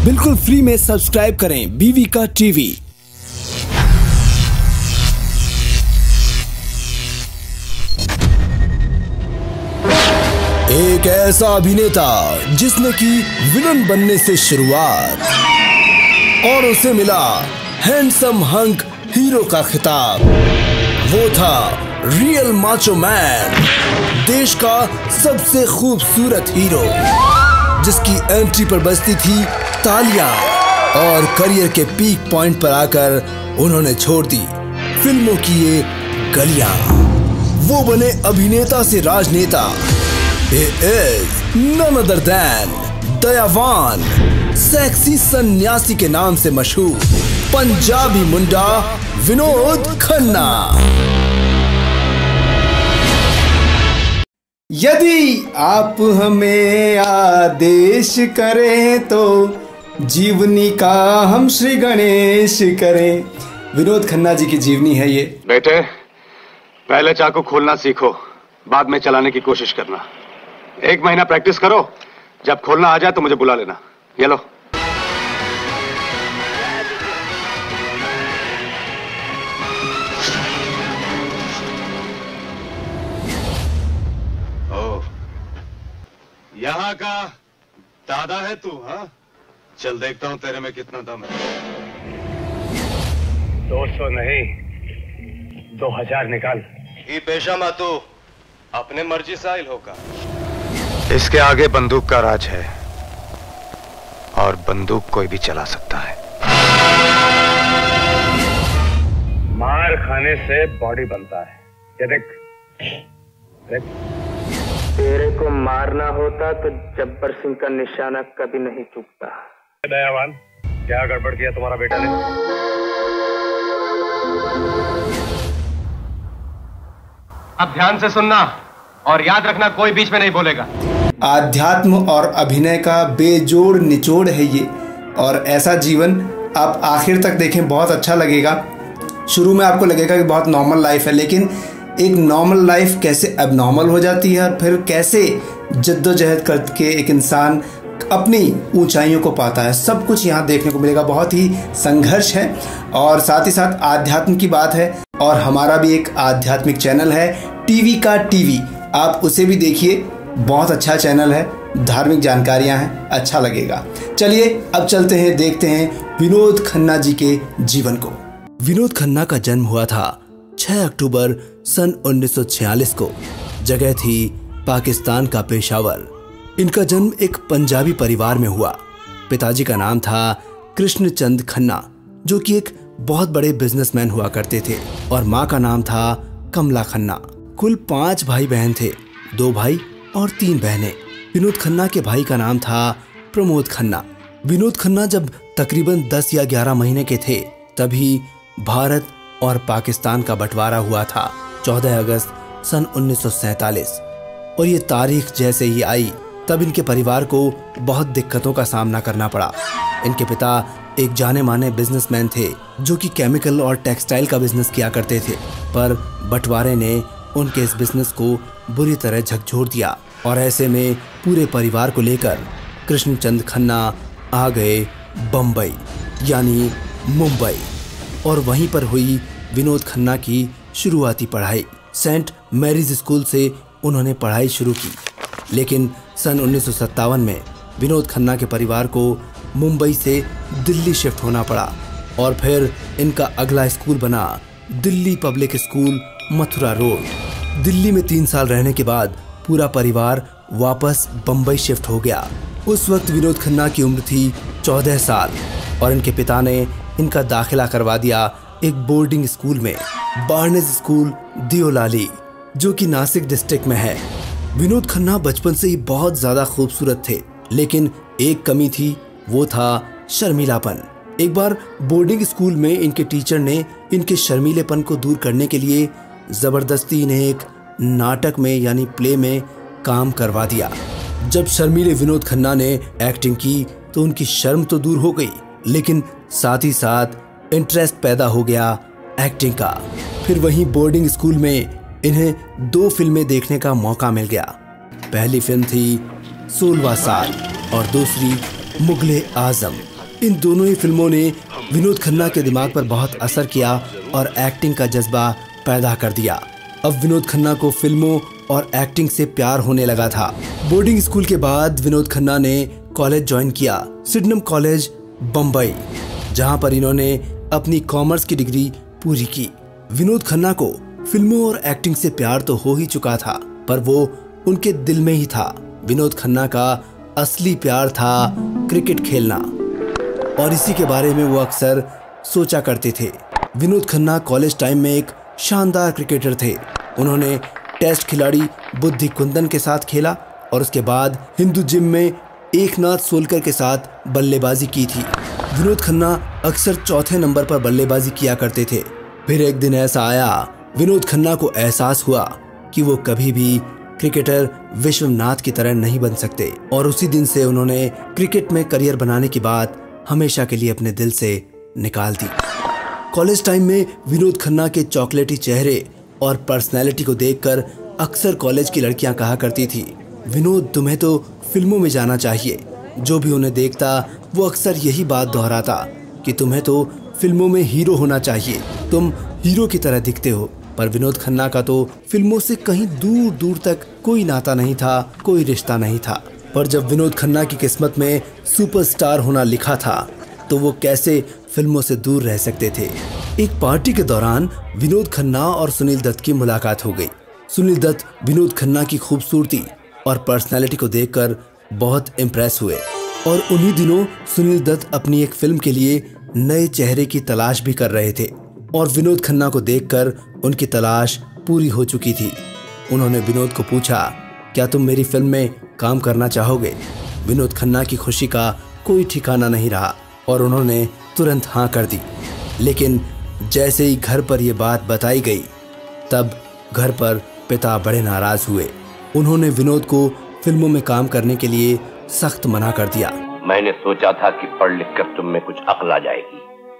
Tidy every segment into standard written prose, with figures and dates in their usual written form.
बिल्कुल फ्री में सब्सक्राइब करें बीवी का टीवी। एक ऐसा अभिनेता जिसने की विलन बनने से शुरुआत और उसे मिला हैंडसम हंक हीरो का खिताब। वो था रियल माचो मैन, देश का सबसे खूबसूरत हीरो, जिसकी एंट्री पर बजती थी तालियां और करियर के पीक पॉइंट पर आकर उन्होंने छोड़ दी फिल्मों की ये गलियां। वो बने अभिनेता से राजनेता। He is none other than Dayavan, sexy सन्यासी के नाम से मशहूर पंजाबी मुंडा विनोद खन्ना। यदि आप हमें आदेश करें तो जीवनी का हम श्री गणेश करें। विनोद खन्ना जी की जीवनी है ये। बेटे, पहले चाकू खोलना सीखो, बाद में चलाने की कोशिश करना। 1 महीना प्रैक्टिस करो, जब खोलना आ जाए तो मुझे बुला लेना। ये लो। यहाँ का दादा है तू? हाँ, चल देखता हूँ तेरे में कितना दम है। 200 नहीं, 2000 निकाल। ये पेशा मा तू अपने मर्जी से आइल होगा। इसके आगे बंदूक का राज है और बंदूक कोई भी चला सकता है। मार खाने से बॉडी बनता है। ये देख, देख। तेरे को मारना होता तो जब्बर सिंह का निशाना कभी नहीं चूकता। दयावान, क्या गड़बड़ किया तुम्हारा बेटा ने? अब ध्यान से सुनना और याद रखना, कोई बीच में नहीं बोलेगा। आध्यात्म और अभिनय का बेजोड़ निचोड़ है ये, और ऐसा जीवन आप आखिर तक देखें, बहुत अच्छा लगेगा। शुरू में आपको लगेगा कि बहुत नॉर्मल लाइफ है, लेकिन एक नॉर्मल लाइफ कैसे एबनॉर्मल हो जाती है और फिर कैसे जद्दोजहद करके एक इंसान अपनी ऊंचाइयों को पाता है, सब कुछ यहाँ देखने को मिलेगा। बहुत ही संघर्ष है और साथ ही साथ आध्यात्म की बात है। और हमारा भी एक आध्यात्मिक चैनल है टीवी का टीवी, आप उसे भी देखिए, बहुत अच्छा चैनल है, धार्मिक जानकारियां हैं, अच्छा लगेगा। चलिए अब चलते हैं, देखते हैं विनोद खन्ना जी के जीवन को। विनोद खन्ना का जन्म हुआ था 6 अक्टूबर सन 1946 को। जगह थी पाकिस्तान का पेशावर। इनका जन्म एक पंजाबी परिवार में हुआ। पिताजी का नाम था कृष्णचंद खन्ना, जो कि एक बहुत बड़े बिजनेसमैन हुआ करते थे, और माँ का नाम था कमला खन्ना। कुल 5 भाई बहन थे, 2 भाई और 3 बहनें। विनोद खन्ना के भाई का नाम था प्रमोद खन्ना। विनोद खन्ना जब तकरीबन 10 या 11 महीने के थे, तभी भारत और पाकिस्तान का बंटवारा हुआ था 14 अगस्त सन 1947। और ये तारीख जैसे ही आई, तब इनके परिवार को बहुत दिक्कतों का सामना करना पड़ा। इनके पिता एक जाने माने बिजनेसमैन थे, जो कि केमिकल और टेक्सटाइल का बिजनेस किया करते थे, पर बंटवारे ने उनके इस बिजनेस को बुरी तरह झकझोर दिया। और ऐसे में पूरे परिवार को लेकर कृष्णचंद खन्ना आ गए बम्बई, यानी मुंबई, और वहीं पर हुई विनोद खन्ना की शुरुआती पढ़ाई। सेंट मैरीज स्कूल से उन्होंने पढ़ाई शुरू की, लेकिन सन 1957 में विनोद खन्ना के परिवार को मुंबई से दिल्ली शिफ्ट होना पड़ा, और फिर इनका अगला स्कूल बना Delhi public school, Mathura road. Delhi में 3 साल रहने के बाद पूरा परिवार वापस बम्बई शिफ्ट हो गया। उस वक्त विनोद खन्ना की उम्र थी 14 साल, और इनके पिता ने इनका दाखिला करवा दिया एक बोर्डिंग स्कूल में, बार्नेज स्कूल दियोलाली, जो कि नासिक डिस्ट्रिक्ट में है। विनोद खन्ना बचपन से ही बहुत ज्यादा खूबसूरत थे, लेकिन एक कमी थी, वो था शर्मीलापन। एक बार बोर्डिंग स्कूल में इनके टीचर ने इनके शर्मीलेपन को दूर करने के लिए जबरदस्ती इन्हें एक नाटक में यानी प्ले में काम करवा दिया। जब शर्मीले विनोद खन्ना ने एक्टिंग की तो उनकी शर्म तो दूर हो गई, लेकिन साथ ही साथ इंटरेस्ट पैदा हो गया एक्टिंग का। फिर वहीं बोर्डिंग स्कूल में इन्हें 2 फिल्में देखने का मौका मिल गया। पहली फिल्म थी 16वां साल और दूसरी मुगले आजम। इन दोनों ही फिल्मों ने विनोद खन्ना के दिमाग पर बहुत असर किया और एक्टिंग का जज्बा पैदा कर दिया। अब विनोद खन्ना को फिल्मों और एक्टिंग से प्यार होने लगा था। बोर्डिंग स्कूल के बाद विनोद खन्ना ने कॉलेज ज्वाइन किया, सिडनम कॉलेज बम्बई, जहां पर इन्होंने अपनी कॉमर्स की डिग्री पूरी की। विनोद खन्ना को फिल्मों और एक्टिंग से प्यार तो हो ही चुका था, पर वो उनके दिल में ही था। विनोद खन्ना का असली प्यार था क्रिकेट खेलना, और इसी के बारे में वो अक्सर सोचा करते थे। विनोद खन्ना कॉलेज टाइम में एक शानदार क्रिकेटर थे। उन्होंने टेस्ट खिलाड़ी बुद्धि कुंदन के साथ खेला और उसके बाद हिंदू जिम में एकनाथ सोलकर के साथ बल्लेबाजी की थी। विनोद खन्ना अक्सर चौथे नंबर पर बल्लेबाजी किया करते थे। फिर एक दिन ऐसा आया, विनोद खन्ना को एहसास हुआ कि वो कभी भी क्रिकेटर विश्वनाथ की तरह नहीं बन सकते, और उसी दिन से उन्होंने क्रिकेट में करियर बनाने की बात हमेशा के लिए अपने दिल से निकाल दी। कॉलेज टाइम में विनोद खन्ना के चॉकलेटी चेहरे और पर्सनैलिटी को देखकर अक्सर कॉलेज की लड़कियां कहा करती थी, विनोद तुम्हें तो फिल्मों में जाना चाहिए। जो भी उन्हें देखता वो अक्सर यही बात दोहराता कि तुम्हें तो फिल्मों में हीरो होना चाहिए, तुम हीरो की तरह दिखते हो। पर विनोद खन्ना का तो फिल्मों से कहीं दूर दूर तक कोई नाता नहीं था, कोई रिश्ता नहीं था। पर जब विनोद खन्ना की किस्मत में सुपरस्टार होना लिखा था तो वो कैसे फिल्मों से दूर रह सकते थे। एक पार्टी के दौरान विनोद खन्ना और सुनील दत्त की मुलाकात हो गई। सुनील दत्त विनोद खन्ना की खूबसूरती और पर्सनैलिटी को देखकर बहुत इम्प्रेस हुए, और उन्हीं दिनों सुनील दत्त अपनी एक फिल्म के लिए नए चेहरे की तलाश भी कर रहे थे, और विनोद खन्ना को देखकर उनकी तलाश पूरी हो चुकी थी। उन्होंने विनोद को पूछा, क्या तुम मेरी फिल्म में काम करना चाहोगे? विनोद खन्ना की खुशी का कोई ठिकाना नहीं रहा और उन्होंने तुरंत हाँ कर दी। लेकिन जैसे ही घर पर यह बात बताई गई, तब घर पर पिता बड़े नाराज हुए। उन्होंने विनोद को फिल्मों में काम करने के लिए सख्त मना कर दिया। मैंने सोचा था कि पढ़ लिख कर तुम में कुछ अक्ल आ जाएगी,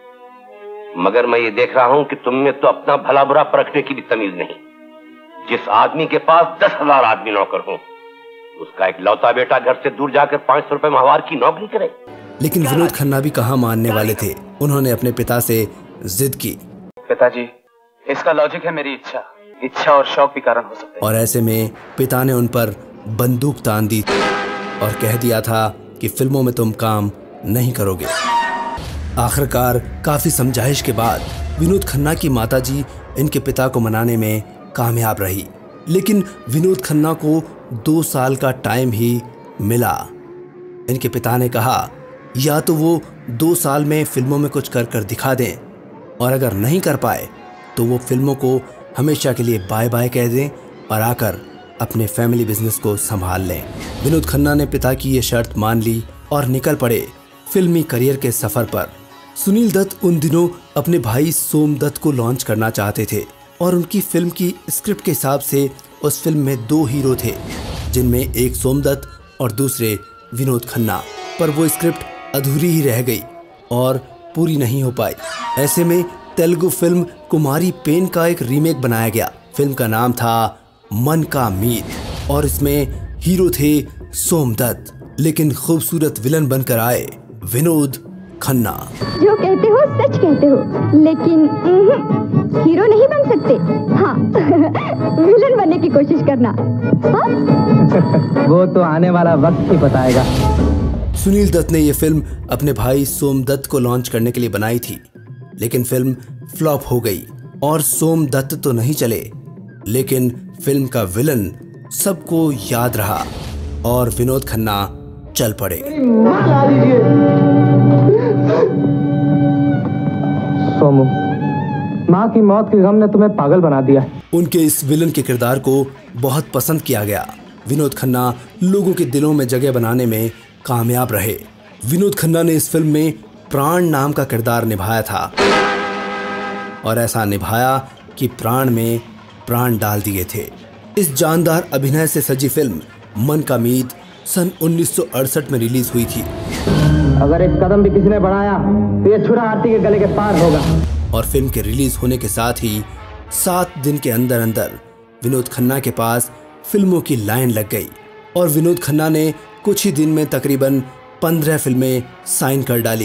मगर मैं ये देख रहा हूँ कि तुम में तो अपना भला बुरा परखने की भी तमीज नहीं। जिस आदमी के पास 10,000 आदमी नौकर हो, उसका एक लौता बेटा घर से दूर जाकर 500 रुपए माहवार की नौकरी करे। लेकिन विनोद खन्ना भी कहाँ मानने वाले थे। उन्होंने अपने पिता से जिद की, पिताजी इसका लॉजिक है मेरी इच्छा और शौक भी कारण हो सकते हैं। और ऐसे में पिता ने उन पर बंदूक तान दी और कह दिया था कि फिल्मों में तुम काम नहीं करोगे। आखिरकार काफी समझाइश के बाद विनोद खन्ना की माताजी इनके पिता को मनाने में कामयाब रही, लेकिन विनोद खन्ना को 2 साल का टाइम ही मिला। इनके पिता ने कहा, या तो वो 2 साल में फिल्मों में कुछ कर दिखा दें, और अगर नहीं कर पाए तो वो फिल्मों को हमेशा के लिए बाय बाय कह दें और आकर अपने फैमिली बिजनेस को संभाल लें। विनोद खन्ना ने पिता की ये शर्त मान ली और निकल पड़े फिल्मी करियर के सफर पर। सुनील दत्त उन दिनों अपने भाई सोम दत्त को लॉन्च करना चाहते थे, और उनकी फिल्म की स्क्रिप्ट के हिसाब से उस फिल्म में 2 हीरो थे, जिनमें एक सोम दत्त और दूसरे विनोद खन्ना। पर वो स्क्रिप्ट अधूरी ही रह गई और पूरी नहीं हो पाई। ऐसे में तेलुगु फिल्म कुमारी पेन का एक रीमेक बनाया गया। फिल्म का नाम था मन का मीत, और इसमें हीरो थे सोम दत्त, लेकिन खूबसूरत विलन बनकर आए विनोद खन्ना। जो कहते हो सच कहते हो, लेकिन हीरो नहीं बन सकते। हाँ विलन बनने की कोशिश करना। हाँ? वो तो आने वाला वक्त ही बताएगा। सुनील दत्त ने यह फिल्म अपने भाई सोम दत्त को लॉन्च करने के लिए बनाई थी, लेकिन फिल्म फ्लॉप हो गई और सोम दत्त तो नहीं चले, लेकिन फिल्म का विलन सबको याद रहा और विनोद खन्ना चल पड़े। सोमू, माँ की मौत के गम ने तुम्हें पागल बना दिया। उनके इस विलन के किरदार को बहुत पसंद किया गया। विनोद खन्ना लोगों के दिलों में जगह बनाने में कामयाब रहे। विनोद खन्ना ने इस फिल्म में प्राण नाम का किरदार निभाया था, और ऐसा निभाया कि प्राण में प्राण डाल दिए थे। इस जानदार अभिनय से सजी फिल्म मन का मीत सन 1968 में रिलीज हुई थी। अगर एक कदम भी किसी ने बढ़ाया तो ये छुरा आरती के गले के पार होगा। और फिल्म के रिलीज होने के साथ ही 7 दिन के अंदर अंदर विनोद खन्ना के पास फिल्मों की लाइन लग गई, और विनोद खन्ना ने कुछ ही दिन में तकरीबन 15 फिल्में साइन कर डाली।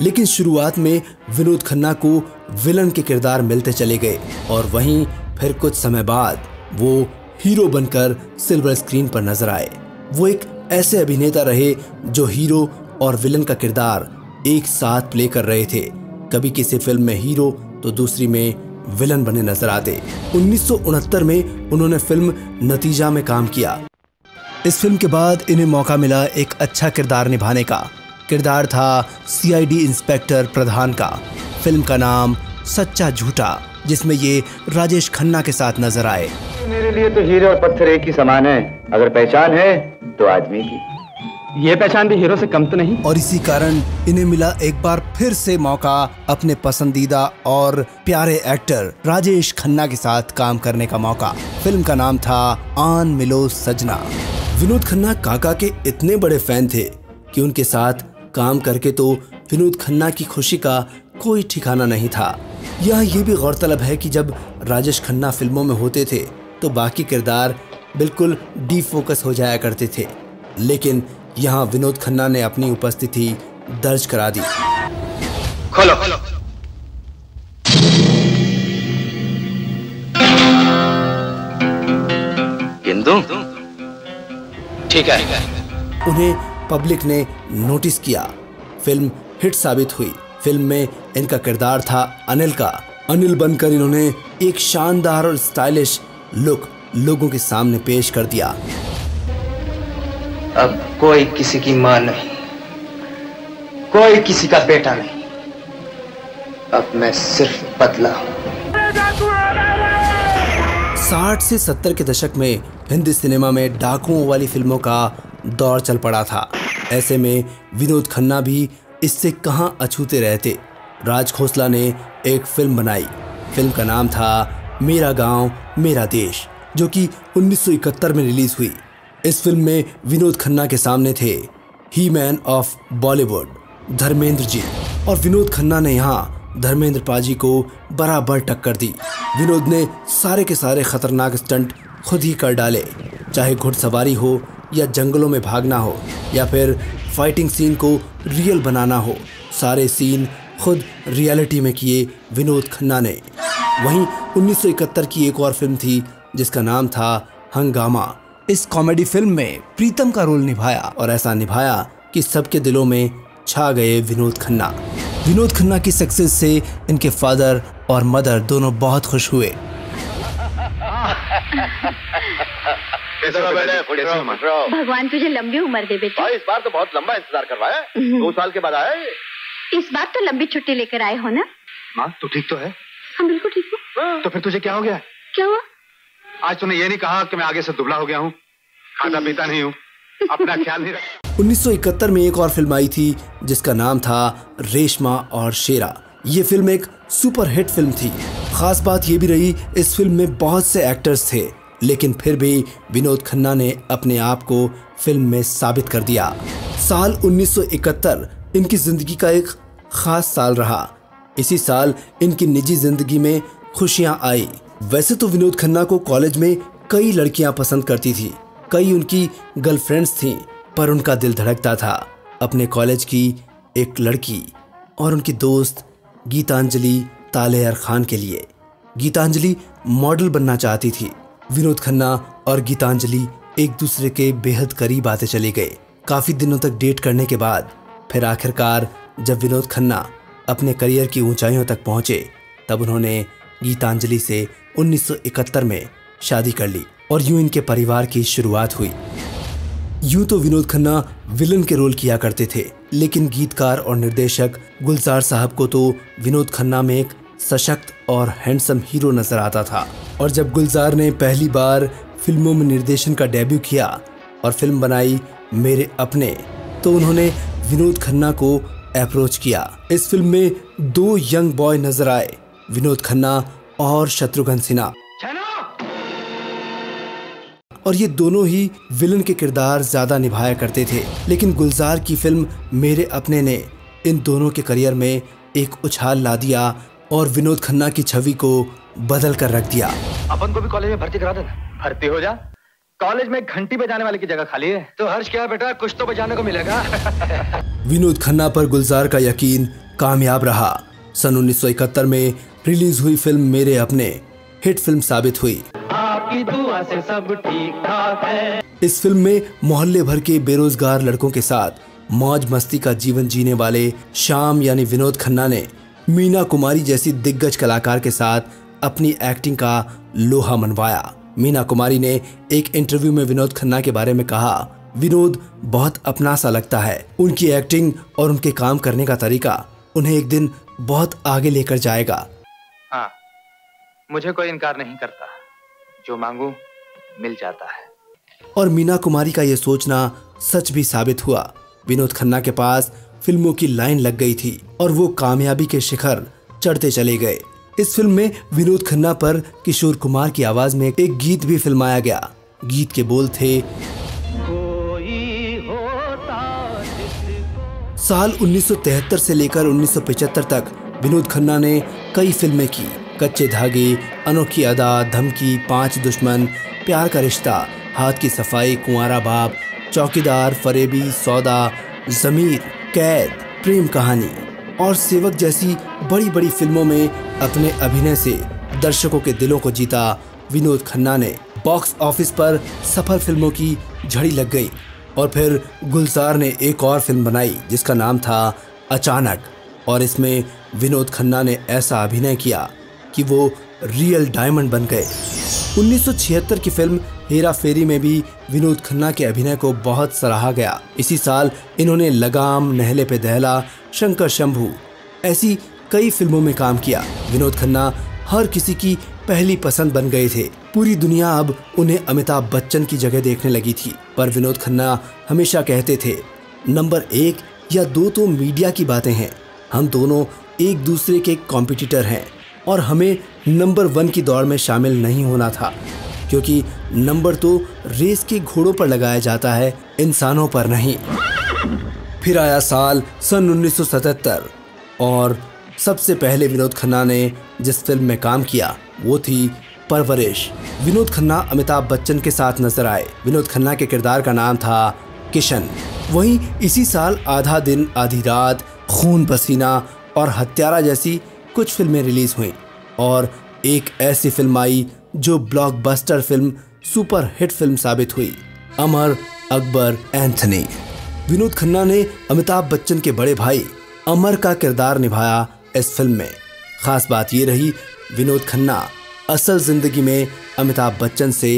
लेकिन शुरुआत में विनोद खन्ना को विलन के किरदार मिलते चले गए और वहीं फिर कुछ समय बाद वो हीरो बनकर सिल्वर स्क्रीन पर नजर आए। वो एक ऐसे अभिनेता रहे जो हीरो और विलन का किरदार एक साथ प्ले कर रहे थे। कभी किसी फिल्म में हीरो तो दूसरी में विलन बने नजर आते। 1969 में उन्होंने फिल्म नतीजा में काम किया। इस फिल्म के बाद इन्हें मौका मिला एक अच्छा किरदार निभाने का। किरदार था CID इंस्पेक्टर प्रधान का। फिल्म का नाम सच्चा झूठा, जिसमें ये राजेश खन्ना के साथ नजर आए। मेरे लिए तो हीरे और पत्थर एक ही समान है। अगर पहचान है तो आदमी की, ये पहचान भी हीरो से कम तो नहीं। और इसी कारण इन्हें मिला एक बार फिर से मौका अपने पसंदीदा और प्यारे एक्टर राजेश खन्ना के साथ काम करने का मौका। फिल्म का नाम था आन मिलो सजना। विनोद खन्ना काका के इतने बड़े फैन थे कि उनके साथ काम करके तो विनोद खन्ना की खुशी का कोई ठिकाना नहीं था। यहाँ ये भी गौरतलब है कि जब राजेश खन्ना फिल्मों में होते थे तो बाकी किरदार बिल्कुल डीफोकस हो जाया करते थे, लेकिन यहाँ विनोद खन्ना ने अपनी उपस्थिति दर्ज करा दी। खोलो हिंदू ठीक है। उन्हें पब्लिक ने नोटिस किया। फिल्म हिट साबित हुई। फिल्म में इनका किरदार था अनिल का। अनिल बनकर इन्होंने एक शानदार और स्टाइलिश लुक लोगों के सामने पेश कर दिया। अब कोई किसी की मां नहीं, कोई किसी का बेटा नहीं, अब मैं सिर्फ बदला हूं। 60 से 70 के दशक में हिंदी सिनेमा में डाकुओं वाली फिल्मों का दौर चल पड़ा था। ऐसे में विनोद खन्ना भी इससे कहां अछूते रहते। राज खोसला ने एक फिल्म बनाई। फिल्म का नाम था मेरा गांव मेरा देश, जो कि 1971 में रिलीज हुई। इस फिल्म में विनोद खन्ना के सामने थे ही man of Bollywood Dharmendra ji, और विनोद खन्ना ने यहाँ धर्मेंद्र पाजी को बराबर टक्कर दी। विनोद ने सारे के सारे खतरनाक स्टंट खुद ही कर डाले, चाहे घुड़सवारी हो या जंगलों में भागना हो या फिर फाइटिंग सीन को रियल बनाना हो। सारे सीन खुद रियलिटी में किए विनोद खन्ना ने। वहीं 1971 की एक और फिल्म थी जिसका नाम था हंगामा। इस कॉमेडी फिल्म में प्रीतम का रोल निभाया और ऐसा निभाया कि सबके दिलों में छा गए विनोद खन्ना। विनोद खन्ना की सक्सेस से इनके फादर और मदर दोनों बहुत खुश हुए। भगवान तुझे लंबी उम्र दे बेटा। इस बार तो बहुत लंबा इंतजार करवाया। 2 साल के बाद आया। इस बार तो लंबी छुट्टी लेकर आए हो ना? माँ तू ठीक तो है? हाँ बिल्कुल ठीक हूँ। तो फिर तुझे क्या हो गया? क्या हुआ? आज तूने ये नहीं कहा कि मैं आगे से दुबला हो गया हूँ, खाता पीता नहीं हूँ, अपना ख्याल नहीं रखता। 1971 में एक और फिल्म आई थी जिसका नाम था रेशमा और शेरा। ये फिल्म एक सुपर हिट फिल्म थी। खास बात ये भी रही, इस फिल्म में बहुत से एक्टर्स थे, लेकिन फिर भी विनोद खन्ना ने अपने आप को फिल्म में साबित कर दिया। साल 1971 इनकी जिंदगी का एक खास साल रहा। इसी साल इनकी निजी जिंदगी में खुशियां आई। वैसे तो विनोद खन्ना को कॉलेज में कई लड़कियां पसंद करती थी, कई उनकी गर्लफ्रेंड्स थीं, पर उनका दिल धड़कता था अपने कॉलेज की एक लड़की और उनकी दोस्त गीतांजलि तालेहर खान के लिए। गीतांजलि मॉडल बनना चाहती थी। विनोद खन्ना और गीतांजलि एक दूसरे के बेहद करीब आते चले गए। काफी दिनों तक डेट करने के बाद फिर आखिरकार जब विनोद खन्ना अपने करियर की ऊंचाइयों तक पहुंचे, तब उन्होंने गीतांजलि से 1971 में शादी कर ली और यूं इनके परिवार की शुरुआत हुई। यूं तो विनोद खन्ना विलन के रोल किया करते थे, लेकिन गीतकार और निर्देशक गुलजार साहब को तो विनोद खन्ना में एक सशक्त और हैंडसम हीरो नजर आता था। और जब गुलजार ने पहली बार फिल्मों में निर्देशन का डेब्यू किया और फिल्म बनाई मेरे अपने, तो उन्होंने विनोद खन्ना को अप्रोच किया। इस फिल्म में 2 यंग बॉय नजर आए, विनोद खन्ना और शत्रुघ्न सिन्हा, और ये दोनों ही विलन के किरदार ज्यादा निभाया करते थे। लेकिन गुलजार की फिल्म मेरे अपने ने इन दोनों के करियर में एक उछाल ला दिया और विनोद खन्ना की छवि को बदल कर रख दिया। अपन को भी कॉलेज में भर्ती करा देना। भर्ती हो जा, कॉलेज में घंटी बजाने वाले की जगह खाली है। तो हर्ष क्या बेटा, कुछ तो बजाने को मिलेगा। विनोद खन्ना पर गुलजार का यकीन कामयाब रहा। सन 1971 में रिलीज हुई फिल्म मेरे अपने हिट फिल्म साबित हुई। आपकी दुआ से सब ठीक ठाक है। इस फिल्म में मोहल्ले भर के बेरोजगार लड़कों के साथ मौज मस्ती का जीवन जीने वाले श्याम यानी विनोद खन्ना ने मीना कुमारी जैसी दिग्गज कलाकार के साथ अपनी एक्टिंग का लोहा मनवाया। मीना कुमारी ने एक इंटरव्यू में विनोद खन्ना के बारे में कहा, विनोद बहुत अपना सा लगता है। उनकी एक्टिंग और उनके काम करने का तरीका उन्हें एक दिन बहुत आगे लेकर जाएगा। हाँ, मुझे कोई इनकार नहीं करता, जो मांगू मिल जाता है। और मीना कुमारी का यह सोचना सच भी साबित हुआ। विनोद खन्ना के पास फिल्मों की लाइन लग गई थी और वो कामयाबी के शिखर चढ़ते चले गए। इस फिल्म में विनोद खन्ना पर किशोर कुमार की आवाज में एक गीत भी फिल्माया गया। गीत के बोल थे, कोई होता साल 1973 से लेकर 1975 तक विनोद खन्ना ने कई फिल्में की। कच्चे धागे, अनोखी अदा, धमकी, 5 दुश्मन, प्यार का रिश्ता, हाथ की सफाई, कुंवारा बाप, चौकीदार, फरेबी, सौदा, जमीर, कैद, प्रेम कहानी और सेवक जैसी बड़ी बड़ी फिल्मों में अपने अभिनय से दर्शकों के दिलों को जीता। विनोद खन्ना ने बॉक्स ऑफिस पर सफल फिल्मों की झड़ी लग गई और फिर गुलजार ने एक और फिल्म बनाई जिसका नाम था अचानक, और इसमें विनोद खन्ना ने ऐसा अभिनय किया कि वो रियल डायमंड बन गए। 1976 की फिल्म हेरा फेरी में भी विनोद खन्ना के अभिनय को बहुत सराहा गया। इसी साल इन्होंने लगाम, नहले पे दहला, शंकर शंभू ऐसी कई फिल्मों में काम किया। विनोद खन्ना हर किसी की पहली पसंद बन गए थे। पूरी दुनिया अब उन्हें अमिताभ बच्चन की जगह देखने लगी थी। पर विनोद खन्ना हमेशा कहते थे, नंबर 1 या 2 तो मीडिया की बातें हैं, हम दोनों एक दूसरे के कॉम्पिटिटर हैं और हमें नंबर 1 की दौड़ में शामिल नहीं होना था, क्योंकि नंबर तो रेस के घोड़ों पर लगाया जाता है, इंसानों पर नहीं। फिर आया साल सन 1977 और सबसे पहले विनोद खन्ना ने जिस फिल्म में काम किया वो थी परवरिश। विनोद खन्ना अमिताभ बच्चन के साथ नजर आए। विनोद खन्ना के किरदार का नाम था किशन। वहीं इसी साल आधा दिन आधी रात, खून पसीना और हत्यारा जैसी कुछ फिल्में रिलीज हुई और एक ऐसी फिल्म आई जो blockbuster film, super hit film साबित हुई, अमर अकबर एंथनी। विनोद खन्ना ने अमिताभ बच्चन के बड़े भाई अमर का किरदार निभाया इस फिल्म में। खास बात ये रही, विनोद खन्ना असल जिंदगी में अमिताभ बच्चन से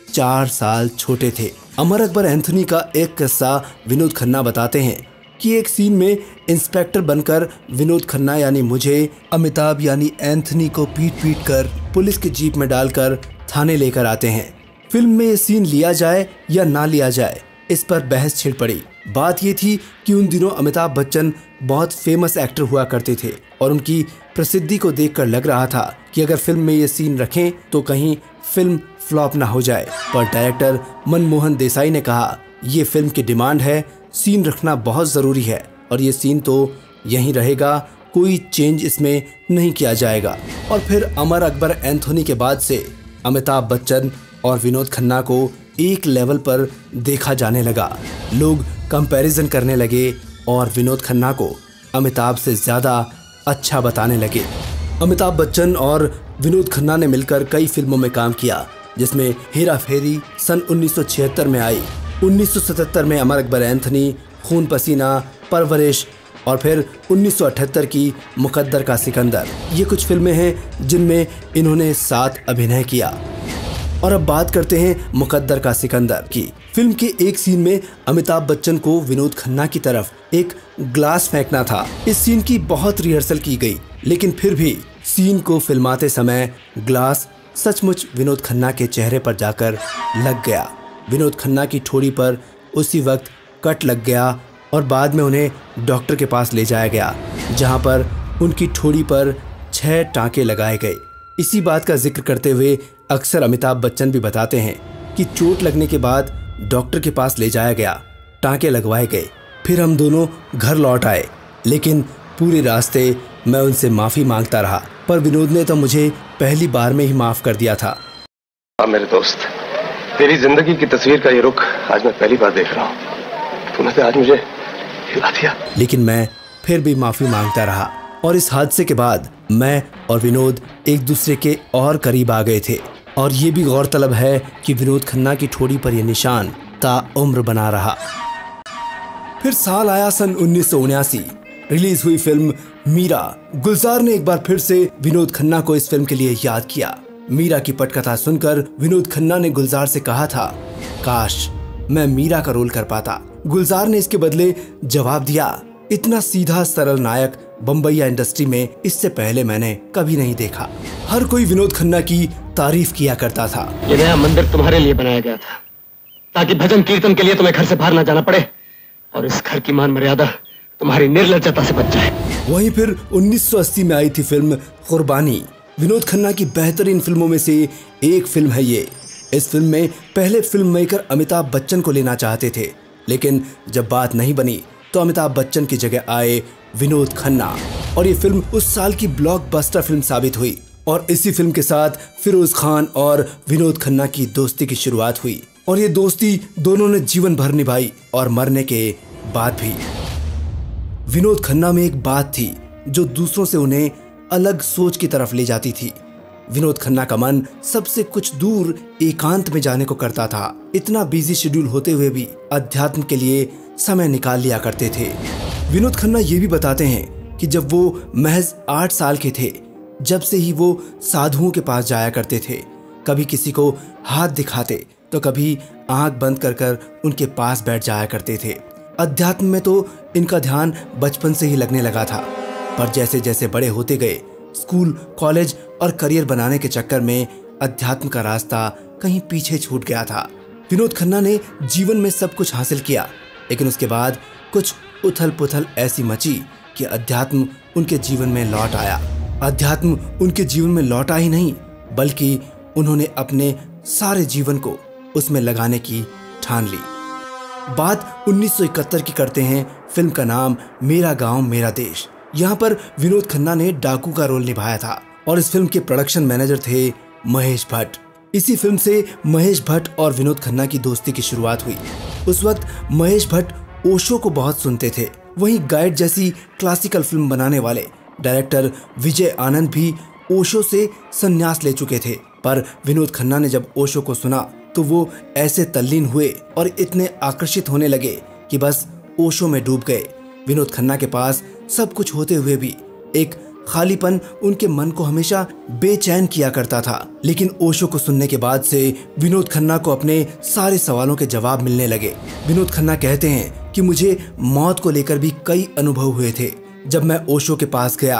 4 साल छोटे थे। अमर अकबर एंथनी का एक किस्सा विनोद खन्ना बताते हैं कि एक सीन में इंस्पेक्टर बनकर विनोद खन्ना यानी मुझे अमिताभ यानी एंथनी को पीट कर पुलिस की जीप में डालकर थाने लेकर आते हैं। फिल्म में ये सीन लिया जाए या ना लिया जाए, इस पर बहस छिड़ पड़ी। बात ये थी कि उन दिनों अमिताभ बच्चन बहुत फेमस एक्टर हुआ करते थे और उनकी प्रसिद्धि को देखकर लग रहा था कि अगर फिल्म में ये सीन रखें तो कहीं फिल्म फ्लॉप ना हो जाए। पर डायरेक्टर मनमोहन देसाई ने कहा, ये फिल्म की डिमांड है, सीन रखना बहुत ज़रूरी है और ये सीन तो यहीं रहेगा, कोई चेंज इसमें नहीं किया जाएगा। और फिर अमर अकबर एंथोनी के बाद से अमिताभ बच्चन और विनोद खन्ना को एक लेवल पर देखा जाने लगा। लोग कंपैरिजन करने लगे और विनोद खन्ना को अमिताभ से ज़्यादा अच्छा बताने लगे। अमिताभ बच्चन और विनोद खन्ना ने मिलकर कई फिल्मों में काम किया, जिसमें हेरा फेरी सन 1976 में आई, 1977 में अमर अकबर एंथनी, खून पसीना, परवरिश और फिर 1978 की मुकद्दर का सिकंदर। ये कुछ फिल्में हैं जिनमें इन्होंने साथ अभिनय किया। और अब बात करते हैं मुकद्दर का सिकंदर की। फिल्म के एक सीन में अमिताभ बच्चन को विनोद खन्ना की तरफ एक ग्लास फेंकना था। इस सीन की बहुत रिहर्सल की गई, लेकिन फिर भी सीन को फिल्माते समय ग्लास सचमुच विनोद खन्ना के चेहरे पर जाकर लग गया। विनोद खन्ना की ठोड़ी पर उसी वक्त कट लग गया और बाद में उन्हें डॉक्टर के पास ले जाया गया, जहां पर उनकी ठोड़ी पर 6 टाँके लगाए गए। इसी बात का जिक्र करते हुए अक्सर अमिताभ बच्चन भी बताते हैं कि चोट लगने के बाद डॉक्टर के पास ले जाया गया, टाँके लगवाए गए, फिर हम दोनों घर लौट आए, लेकिन पूरे रास्ते मैं उनसे माफ़ी मांगता रहा, पर विनोद ने तो मुझे पहली बार में ही माफ़ कर दिया था। मेरे दोस्त, तेरी जिंदगी की तस्वीर का ये रुख आज मैं पहली बार देख रहा हूँ। तूने तो आज मुझे हिला दिया। लेकिन मैं फिर भी माफी मांगता रहा और इस हादसे के बाद मैं और विनोद एक दूसरे के और करीब आ गए थे। और ये भी गौरतलब है कि विनोद खन्ना की ठोड़ी पर यह निशान ताउम्र बना रहा। फिर साल आया सन 1979। रिलीज हुई फिल्म मीरा। गुलजार ने एक बार फिर से विनोद खन्ना को इस फिल्म के लिए याद किया। मीरा की पटकथा सुनकर विनोद खन्ना ने गुलजार से कहा था, काश मैं मीरा का रोल कर पाता। गुलजार ने इसके बदले जवाब दिया, इतना सीधा सरल नायक बम्बईया इंडस्ट्री में इससे पहले मैंने कभी नहीं देखा। हर कोई विनोद खन्ना की तारीफ किया करता था। ये नया मंदिर तुम्हारे लिए बनाया गया था ताकि भजन कीर्तन के लिए तुम्हें घर से बाहर ना जाना पड़े और इस घर की मान मर्यादा तुम्हारी निर्लज्जता से बच जाए। वहीं फिर 1980 में आई थी फिल्म कुर्बानी। विनोद खन्ना की बेहतरीन फिल्मों में से एक फिल्म है ये। इस फिल्म में पहले फिल्म मेकर अमिताभ बच्चन को लेना चाहते थे, लेकिन जब बात नहीं बनी तो अमिताभ बच्चन की जगह आए विनोद खन्ना और ये फिल्म उस साल की ब्लॉकबस्टर फिल्म साबित हुई। और इसी फिल्म के साथ फिरोज खान और विनोद खन्ना की दोस्ती की शुरुआत हुई और ये दोस्ती दोनों ने जीवन भर निभाई और मरने के बाद भी। विनोद खन्ना में एक बात थी जो दूसरों से उन्हें अलग सोच की तरफ ले जाती थी। विनोद खन्ना का मन सबसे कुछ दूर एकांत में जाने को करता था। इतना बिजी शेड्यूल होते हुए भी अध्यात्म के लिए समय निकाल लिया करते थे। विनोद खन्ना ये भी बताते हैं कि जब वो महज 8 साल के थे, जब से ही वो साधुओं के पास जाया करते थे। कभी किसी को हाथ दिखाते तो कभी आंख बंद कर कर उनके पास बैठ जाया करते थे। अध्यात्म में तो इनका ध्यान बचपन से ही लगने लगा था, पर जैसे जैसे बड़े होते गए, स्कूल, कॉलेज और करियर बनाने के चक्कर में अध्यात्म का रास्ता कहीं पीछे छूट गया था। विनोद खन्ना ने जीवन में सब कुछ हासिल किया, लेकिन उसके बाद कुछ उथल पुथल ऐसी मची कि अध्यात्म उनके जीवन में लौट आया। अध्यात्म उनके जीवन में लौटा ही नहीं, बल्कि उन्होंने अपने सारे जीवन को उसमें लगाने की ठान ली। बात 1971 की करते हैं। फिल्म का नाम मेरा गांव मेरा देश। यहाँ पर विनोद खन्ना ने डाकू का रोल निभाया था और इस फिल्म के प्रोडक्शन मैनेजर थे महेश भट्ट। इसी फिल्म से महेश भट्ट और विनोद खन्ना की दोस्ती की शुरुआत हुई। उस वक्त महेश भट्ट ओशो को बहुत सुनते थे। वहीं गाइड जैसी क्लासिकल फिल्म बनाने वाले डायरेक्टर विजय आनंद भी ओशो से संन्यास ले चुके थे। पर विनोद खन्ना ने जब ओशो को सुना तो वो ऐसे तल्लीन हुए और इतने आकर्षित होने लगे कि बस ओशो में डूब गए। विनोद खन्ना के पास सब कुछ होते हुए भी एक खालीपन उनके मन को हमेशा बेचैन किया करता था। लेकिन ओशो को सुनने के बाद से विनोद खन्ना को अपने सारे सवालों के जवाब मिलने लगे। विनोद खन्ना कहते हैं कि मुझे मौत को लेकर भी कई अनुभव हुए थे। जब मैं ओशो के पास गया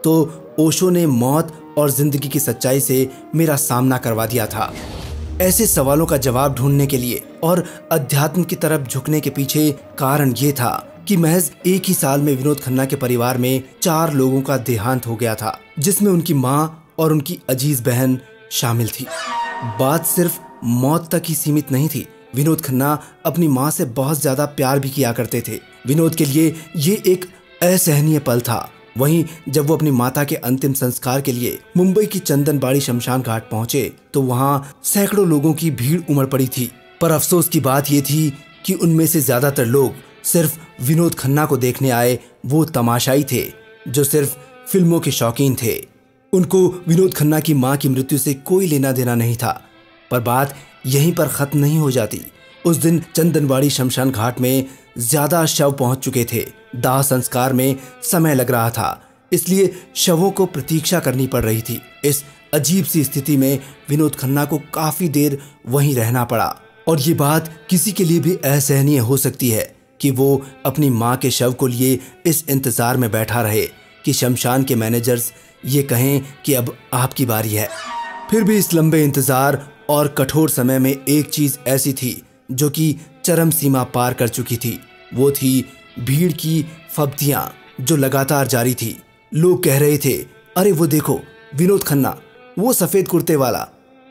तो ओशो ने मौत और जिंदगी की सच्चाई से मेरा सामना करवा दिया था। ऐसे सवालों का जवाब ढूंढने के लिए और अध्यात्म की तरफ झुकने के पीछे कारण ये था कि महज एक ही साल में विनोद खन्ना के परिवार में 4 लोगों का देहांत हो गया था, जिसमें उनकी माँ और उनकी अजीज बहन शामिल थी। बात सिर्फ मौत तक ही सीमित नहीं थी। विनोद खन्ना अपनी माँ से बहुत ज्यादा प्यार भी किया करते थे। विनोद के लिए ये एक असहनीय पल था। वहीं जब वो अपनी माता के अंतिम संस्कार के लिए मुंबई की चंदनबाड़ी शमशान घाट पहुंचे तो वहाँ सैकड़ों लोगों की भीड़ उमड़ पड़ी थी। पर अफसोस की बात ये थी कि उनमें से ज्यादातर लोग सिर्फ विनोद खन्ना को देखने आए वो तमाशाई थे जो सिर्फ फिल्मों के शौकीन थे। उनको विनोद खन्ना की मां की मृत्यु से कोई लेना देना नहीं था। पर बात यहीं पर खत्म नहीं हो जाती। उस दिन चंदनबाड़ी शमशान घाट में ज्यादा शव पहुंच चुके थे। दाह संस्कार में समय लग रहा था, इसलिए शवों को प्रतीक्षा करनी पड़ रही थी। इस अजीब सी स्थिति में विनोद खन्ना को काफी देर वहीं रहना पड़ा और ये बात किसी के लिए भी असहनीय हो सकती है कि वो अपनी मां के शव को लिए इस इंतजार में बैठा रहे कि शमशान के मैनेजर्स ये कहें कि अब आपकी बारी है। फिर भी इस लंबे इंतजार और कठोर समय में एक चीज ऐसी थी जो कि चरम सीमा पार कर चुकी थी। वो थी भीड़ की फब्तियां जो लगातार जारी थी। लोग कह रहे थे, अरे वो देखो विनोद खन्ना, वो सफेद कुर्ते वाला।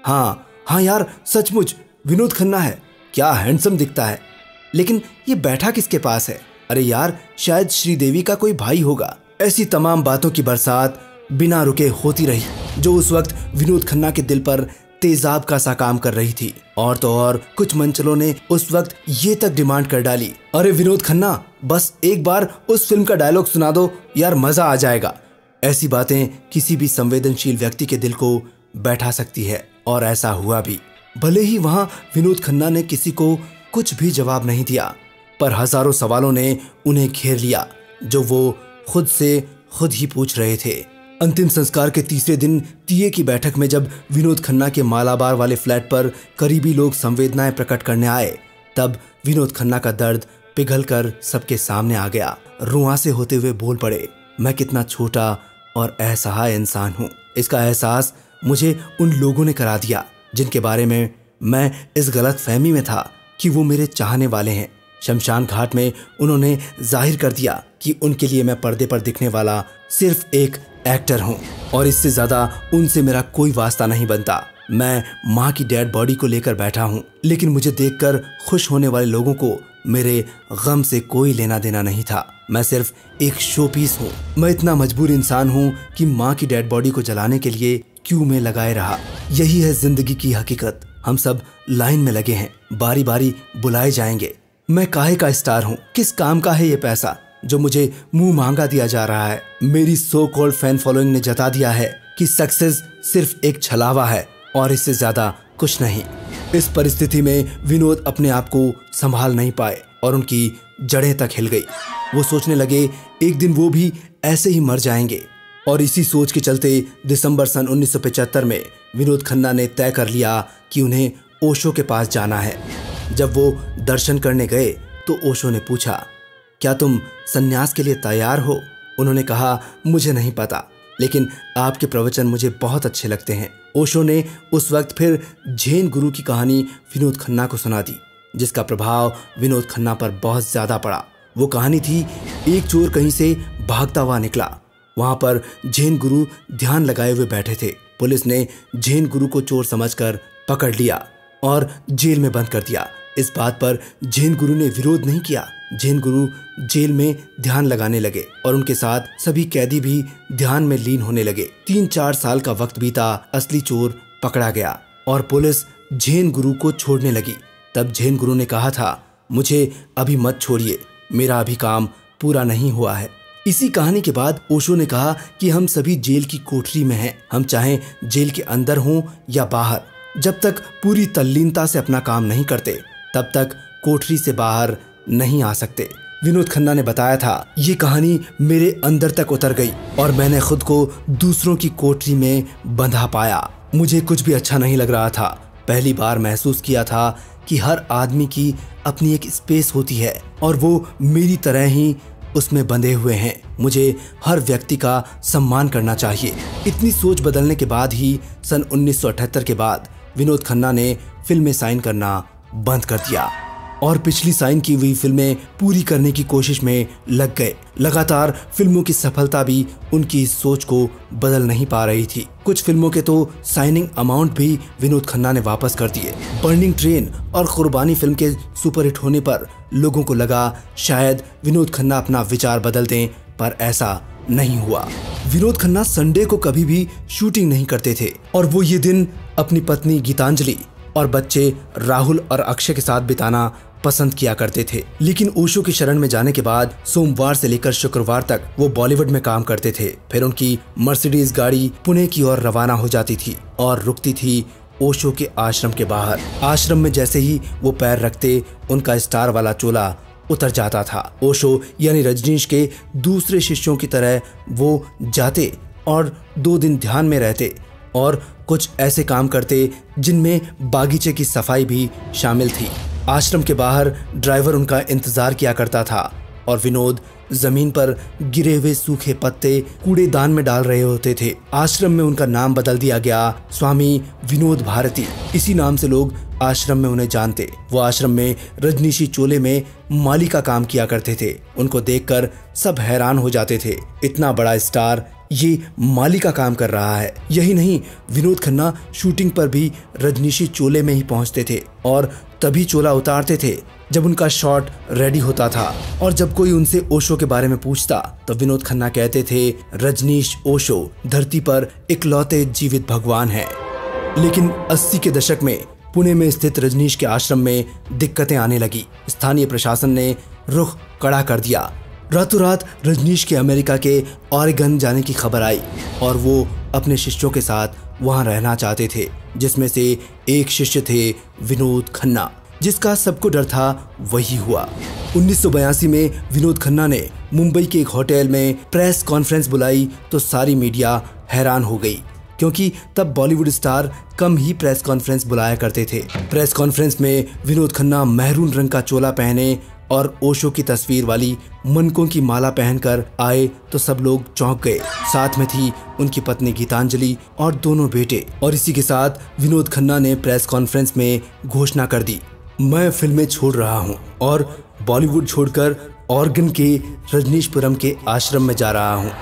हाँ यार, सचमुच विनोद खन्ना है, क्या हैंडसम दिखता है। लेकिन ये बैठा किसके पास है? अरे यार, शायद श्रीदेवी का कोई भाई होगा। ऐसी तमाम बातों की बरसात बिना रुके होती रही जो उस वक्त विनोद खन्ना के दिल पर तेजाब का सा काम कर रही थी। और तो और कुछ मंचलों ने उस वक्त ये तक डिमांड कर डाली, अरे विनोद खन्ना, बस एक बार उस फिल्म का डायलॉग सुना दो यार, मजा आ जाएगा। ऐसी बातें किसी भी संवेदनशील व्यक्ति के दिल को बैठा सकती है, और ऐसा हुआ भी। भले ही वहां विनोद खन्ना ने किसी को कुछ भी जवाब नहीं दिया, पर हजारों सवालों ने उन्हें घेर लिया जो वो खुद से खुद ही पूछ रहे थे। अंतिम संस्कार के तीसरे दिन टीए की बैठक में जब विनोद खन्ना के मालाबार वाले फ्लैट पर करीबी लोग संवेदनाएं प्रकट करने आए, तब विनोद खन्ना का दर्द पिघलकर सबके सामने आ गया। रुआं से होते हुए बोल पड़े, मैं कितना छोटा और असहाय इंसान हूँ। इसका एहसास मुझे उन लोगों ने करा दिया जिनके बारे में मैं इस गलत फहमी में था कि वो मेरे चाहने वाले हैं। शमशान घाट में उन्होंने जाहिर कर दिया कि उनके लिए मैं पर्दे पर दिखने वाला सिर्फ एक एक्टर हूँ, और इससे ज्यादा उनसे मेरा कोई वास्ता नहीं बनता। मैं माँ की डेड बॉडी को लेकर बैठा हूँ, लेकिन मुझे देखकर खुश होने वाले लोगों को मेरे गम से कोई लेना देना नहीं था। मैं सिर्फ एक शो पीस हूँ। मैं इतना मजबूर इंसान हूँ कि माँ की डेड बॉडी को जलाने के लिए क्यों में लगाए रहा। यही है जिंदगी की हकीकत। हम सब लाइन में लगे हैं, बारी बारी बुलाए जाएंगे। मैं काहे का स्टार हूँ? किस काम का है ये पैसा जो मुझे मुंह मांगा दिया जा रहा है? मेरी सो कॉल्ड फैन फॉलोइंग ने जता दिया है कि सक्सेस सिर्फ एक छलावा है और इससे ज्यादा कुछ नहीं। इस परिस्थिति में विनोद अपने आप को संभाल नहीं पाए और उनकी जड़ें तक हिल गई। वो सोचने लगे एक दिन वो भी ऐसे ही मर जाएंगे, और इसी सोच के चलते दिसंबर सन 1975 में विनोद खन्ना ने तय कर लिया कि उन्हें ओशो के पास जाना है। जब वो दर्शन करने गए तो ओशो ने पूछा, क्या तुम संन्यास के लिए तैयार हो? उन्होंने कहा, मुझे नहीं पता, लेकिन आपके प्रवचन मुझे बहुत अच्छे लगते हैं। ओशो ने उस वक्त फिर जैन गुरु की कहानी विनोद खन्ना को सुना दी, जिसका प्रभाव विनोद खन्ना पर बहुत ज्यादा पड़ा। वो कहानी थी, एक चोर कहीं से भागता हुआ निकला। वहां पर जैन गुरु ध्यान लगाए हुए बैठे थे। पुलिस ने जैन गुरु को चोर समझकर पकड़ लिया और जेल में बंद कर दिया। इस बात पर जैन गुरु ने विरोध नहीं किया। जैन गुरु जेल में ध्यान लगाने लगे और उनके साथ सभी कैदी भी ध्यान में लीन होने लगे। 3-4 साल का वक्त बीता, असली चोर पकड़ा गया और पुलिस जैन गुरु को छोड़ने लगी। तब जैन गुरु ने कहा था, मुझे अभी मत छोड़िए, मेरा अभी काम पूरा नहीं हुआ है। इसी कहानी के बाद ओशो ने कहा कि हम सभी जेल की कोठरी में हैं। हम चाहे जेल के अंदर हों या बाहर, जब तक पूरी तल्लीनता से अपना काम नहीं करते तब तक कोठरी से बाहर नहीं आ सकते। विनोद खन्ना ने बताया था, ये कहानी मेरे अंदर तक उतर गई और मैंने खुद को दूसरों की कोठरी में बंधा पाया। मुझे कुछ भी अच्छा नहीं लग रहा था। पहली बार महसूस किया था कि हर आदमी की अपनी एक स्पेस होती है और वो मेरी तरह ही उसमें बंधे हुए हैं। मुझे हर व्यक्ति का सम्मान करना चाहिए। इतनी सोच बदलने के बाद ही सन 1978 के बाद विनोद खन्ना ने फिल्में साइन करना बंद कर दिया और पिछली साइन की हुई फिल्में पूरी करने की कोशिश में लग गए। लगातार फिल्मों की सफलता भी उनकी इस सोच को बदल नहीं पा रही थी। कुछ फिल्मों के तो साइनिंग अमाउंट भी विनोद खन्ना ने वापस कर दिए। बर्निंग ट्रेन और कुर्बानी फिल्म के सुपरहिट होने पर लोगों को लगा शायद विनोद खन्ना अपना विचार बदल दें, पर ऐसा नहीं हुआ। विनोद खन्ना संडे को कभी भी शूटिंग नहीं करते थे और वो ये दिन अपनी पत्नी गीतांजलि और बच्चे राहुल और अक्षय के साथ बिताना पसंद किया करते थे। लेकिन ओशो की शरण में जाने के बाद सोमवार से लेकर शुक्रवार तक वो बॉलीवुड में काम करते थे। फिर उनकी मर्सिडीज गाड़ी पुणे की ओर रवाना हो जाती थी और रुकती थी ओशो के आश्रम के बाहर। आश्रम में जैसे ही वो पैर रखते, उनका स्टार वाला चोला उतर जाता था। ओशो यानी रजनीश के दूसरे शिष्यों की तरह वो जाते और 2 दिन ध्यान में रहते और कुछ ऐसे काम करते जिनमें बागीचे की सफाई भी शामिल थी। आश्रम के बाहर ड्राइवर उनका इंतजार किया करता था और विनोद जमीन पर गिरे हुए सूखे पत्ते कूड़ेदान में डाल रहे होते थे। आश्रम में उनका नाम बदल दिया गया, स्वामी विनोद भारती। इसी नाम से लोग आश्रम में उन्हें जानते। वो आश्रम में रजनीशी चोले में माली का काम किया करते थे। उनको देखकर सब हैरान हो जाते थे, इतना बड़ा स्टार ये माली का काम कर रहा है। यही नहीं, विनोद खन्ना शूटिंग पर भी रजनीशी चोले में ही पहुंचते थे और तभी चोला उतारते थे जब उनका शॉट रेडी होता था। और जब कोई उनसे ओशो के बारे में पूछता तो विनोद खन्ना कहते थे, रजनीश ओशो धरती पर इकलौते जीवित भगवान है। लेकिन 80 के दशक में पुणे में स्थित रजनीश के आश्रम में दिक्कतें आने लगी। स्थानीय प्रशासन ने रुख कड़ा कर दिया। रातों रात रजनीश के अमेरिका के ऑरेगन जाने की खबर आई और वो अपने शिष्यों के साथ वहां रहना चाहते थे, जिसमें से एक शिष्य थे विनोद खन्ना, जिसका सबको डर था वही हुआ। 1982 में विनोद खन्ना ने मुंबई के एक होटल में प्रेस कॉन्फ्रेंस बुलाई तो सारी मीडिया हैरान हो गई, क्योंकि तब बॉलीवुड स्टार कम ही प्रेस कॉन्फ्रेंस बुलाया करते थे। प्रेस कॉन्फ्रेंस में विनोद खन्ना महरून रंग का चोला पहने और ओशो की तस्वीर वाली मनकों की माला पहनकर आए तो सब लोग चौंक गए। साथ में थी उनकी पत्नी गीतांजलि और दोनों बेटे। और इसी के साथ विनोद खन्ना ने प्रेस कॉन्फ्रेंस में घोषणा कर दी, मैं फिल्में छोड़ रहा हूं और बॉलीवुड छोड़कर ऑरेगन के रजनीशपुरम के आश्रम में जा रहा हूं।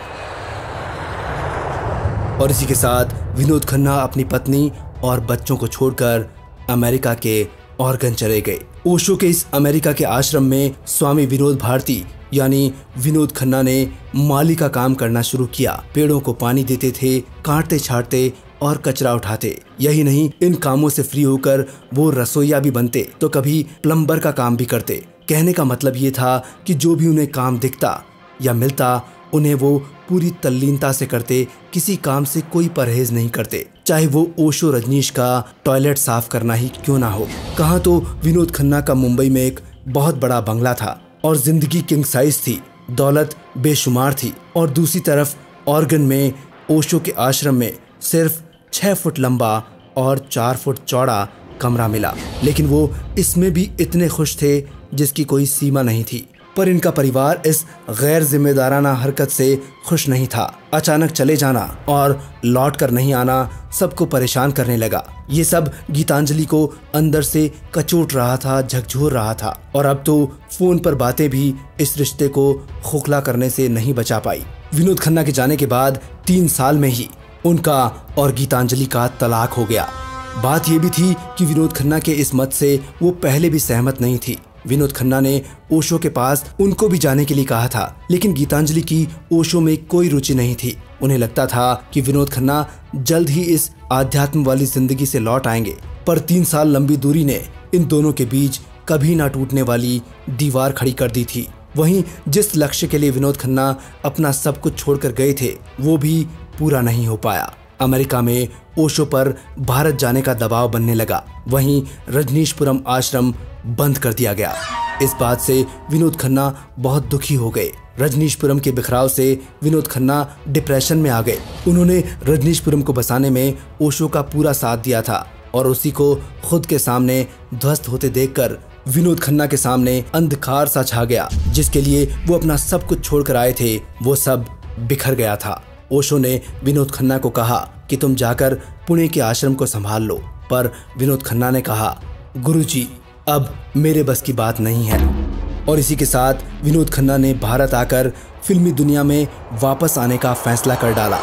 और इसी के साथ विनोद खन्ना अपनी पत्नी और बच्चों को छोड़कर अमेरिका के ऑरेगन चले गए। ओशो के इस अमेरिका के आश्रम में स्वामी विनोद भारती यानी विनोद खन्ना ने माली का काम करना शुरू किया। पेड़ों को पानी देते थे, काटते छाटते और कचरा उठाते। यही नहीं, इन कामों से फ्री होकर वो रसोइया भी बनते तो कभी प्लम्बर का काम भी करते। कहने का मतलब ये था कि जो भी उन्हें काम दिखता या मिलता उन्हें वो पूरी तल्लीनता से करते, किसी काम से कोई परहेज नहीं करते, चाहे वो ओशो रजनीश का टॉयलेट साफ करना ही क्यों ना हो। कहाँ तो विनोद खन्ना का मुंबई में एक बहुत बड़ा बंगला था और जिंदगी किंग साइज थी, दौलत बेशुमार थी, और दूसरी तरफ ऑरेगन में ओशो के आश्रम में सिर्फ 6 फुट लंबा और 4 फुट चौड़ा कमरा मिला। लेकिन वो इसमें भी इतने खुश थे जिसकी कोई सीमा नहीं थी। पर इनका परिवार इस गैर जिम्मेदाराना हरकत से खुश नहीं था। अचानक चले जाना और लौट कर नहीं आना सबको परेशान करने लगा। ये सब गीतांजलि को अंदर से कचोट रहा था, झकझोर रहा था। और अब तो फोन पर बातें भी इस रिश्ते को खोखला करने से नहीं बचा पाई। विनोद खन्ना के जाने के बाद 3 साल में ही उनका और गीतांजलि का तलाक हो गया। बात ये भी थी कि विनोद खन्ना के इस मत से वो पहले भी सहमत नहीं थी। विनोद खन्ना ने ओशो के पास उनको भी जाने के लिए कहा था, लेकिन गीतांजलि की ओशो में कोई रुचि नहीं थी। उन्हें लगता था कि विनोद खन्ना जल्द ही इस आध्यात्म वाली जिंदगी से लौट आएंगे। पर 3 साल लंबी दूरी ने इन दोनों के बीच कभी ना टूटने वाली दीवार खड़ी कर दी थी। वहीं जिस लक्ष्य के लिए विनोद खन्ना अपना सब कुछ छोड़कर गए थे वो भी पूरा नहीं हो पाया। अमेरिका में ओशो पर भारत जाने का दबाव बनने लगा। वहीं रजनीशपुरम आश्रम बंद कर दिया गया। इस बात से विनोद खन्ना बहुत दुखी हो गए। रजनीशपुरम के बिखराव से विनोद खन्ना डिप्रेशन में आ गए। उन्होंने रजनीशपुरम को बसाने में ओशो का पूरा साथ दिया था और उसी को खुद के सामने ध्वस्त होते देखकर विनोद खन्ना के सामने अंधकार सा छा गया। जिसके लिए वो अपना सब कुछ छोड़कर आए थे वो सब बिखर गया था। ओशो ने विनोद खन्ना को कहा कि तुम जाकर पुणे के आश्रम को संभाल लो, पर विनोद खन्ना ने कहा, गुरुजी अब मेरे बस की बात नहीं है। और इसी के साथ विनोद खन्ना ने भारत आकर फिल्मी दुनिया में वापस आने का फैसला कर डाला।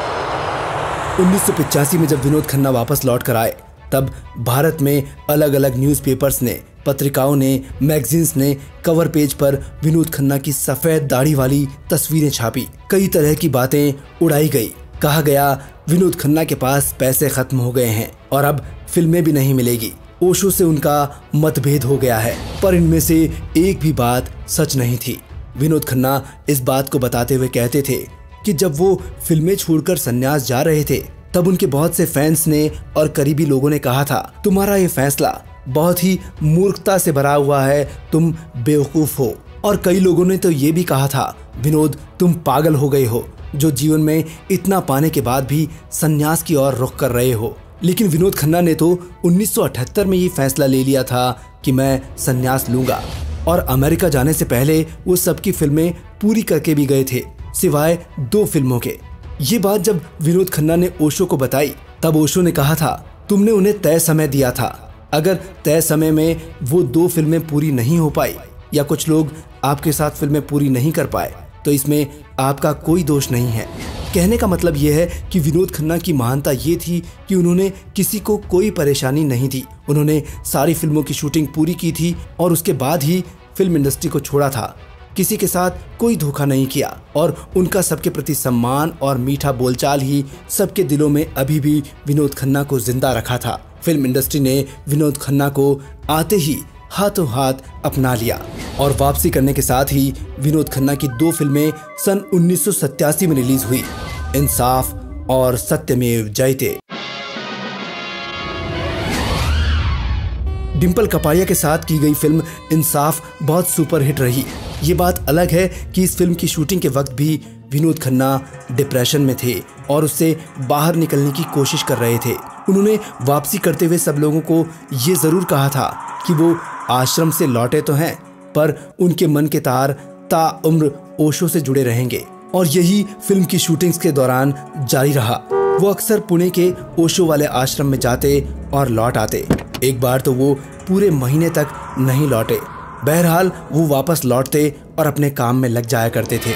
1985 में जब विनोद खन्ना वापस लौट कर आए तब भारत में अलग अलग न्यूज़पेपर्स ने, पत्रिकाओं ने, मैगजीन्स ने कवर पेज पर विनोद खन्ना की सफेद दाढ़ी वाली तस्वीरें छापी। कई तरह की बातें उड़ाई गई। कहा गया विनोद खन्ना के पास पैसे खत्म हो गए हैं और अब फिल्में भी नहीं मिलेगी। ओशो से उनका मतभेद हो गया है। पर इनमें से एक भी बात सच नहीं थी। विनोद खन्ना इस बात को बताते हुए कहते थे कि जब वो फिल्में छोड़कर संन्यास जा रहे थे तब उनके बहुत से फैंस ने और करीबी लोगों ने कहा था, तुम्हारा ये फैसला बहुत ही मूर्खता से भरा हुआ है, तुम बेवकूफ हो। और कई लोगों ने तो ये भी कहा था, विनोद तुम पागल हो गए हो, जो जीवन में इतना पाने के बाद भी संन्यास की ओर रुख कर रहे हो। लेकिन विनोद खन्ना ने तो 1978 में ये फैसला ले लिया था कि मैं संन्यास लूंगा। और अमेरिका जाने से पहले वो सबकी फिल्में पूरी करके भी गए थे, सिवाय 2 फिल्मों के। ये बात जब विनोद खन्ना ने ओशो को बताई तब ओशो ने कहा था, तुमने उन्हें तय समय दिया था, अगर तय समय में वो 2 फिल्में पूरी नहीं हो पाई या कुछ लोग आपके साथ फिल्में पूरी नहीं कर पाए तो इसमें आपका कोई दोष नहीं है। कहने का मतलब यह है कि विनोद खन्ना की महानता ये थी कि उन्होंने किसी को कोई परेशानी नहीं दी। उन्होंने सारी फिल्मों की शूटिंग पूरी की थी और उसके बाद ही फिल्म इंडस्ट्री को छोड़ा था। किसी के साथ कोई धोखा नहीं किया और उनका सबके प्रति सम्मान और मीठा बोलचाल ही सबके दिलों में अभी भी विनोद खन्ना को जिंदा रखा था। फिल्म इंडस्ट्री ने विनोद खन्ना को आते ही हाथों हाथ अपना लिया और वापसी करने के साथ ही विनोद खन्ना की 2 फिल्में सन 1987 में रिलीज हुई, इंसाफ और सत्यमेव जयते। डिम्पल कपाड़िया के साथ की गई फिल्म इंसाफ बहुत सुपरहिट रही। ये बात अलग है कि इस फिल्म की शूटिंग के वक्त भी विनोद खन्ना डिप्रेशन में थे और उससे बाहर निकलने की कोशिश कर रहे थे। उन्होंने वापसी करते हुए सब लोगों को ये जरूर कहा था कि वो आश्रम से लौटे तो हैं, पर उनके मन के तार ताउम्र ओशो से जुड़े रहेंगे और यही फिल्म की शूटिंग्स के दौरान जारी रहा। वो अक्सर पुणे के ओशो वाले आश्रम में जाते और लौट आते। एक बार तो वो पूरे महीने तक नहीं लौटे। बहरहाल वो वापस लौटते और अपने काम में लग जाया करते थे।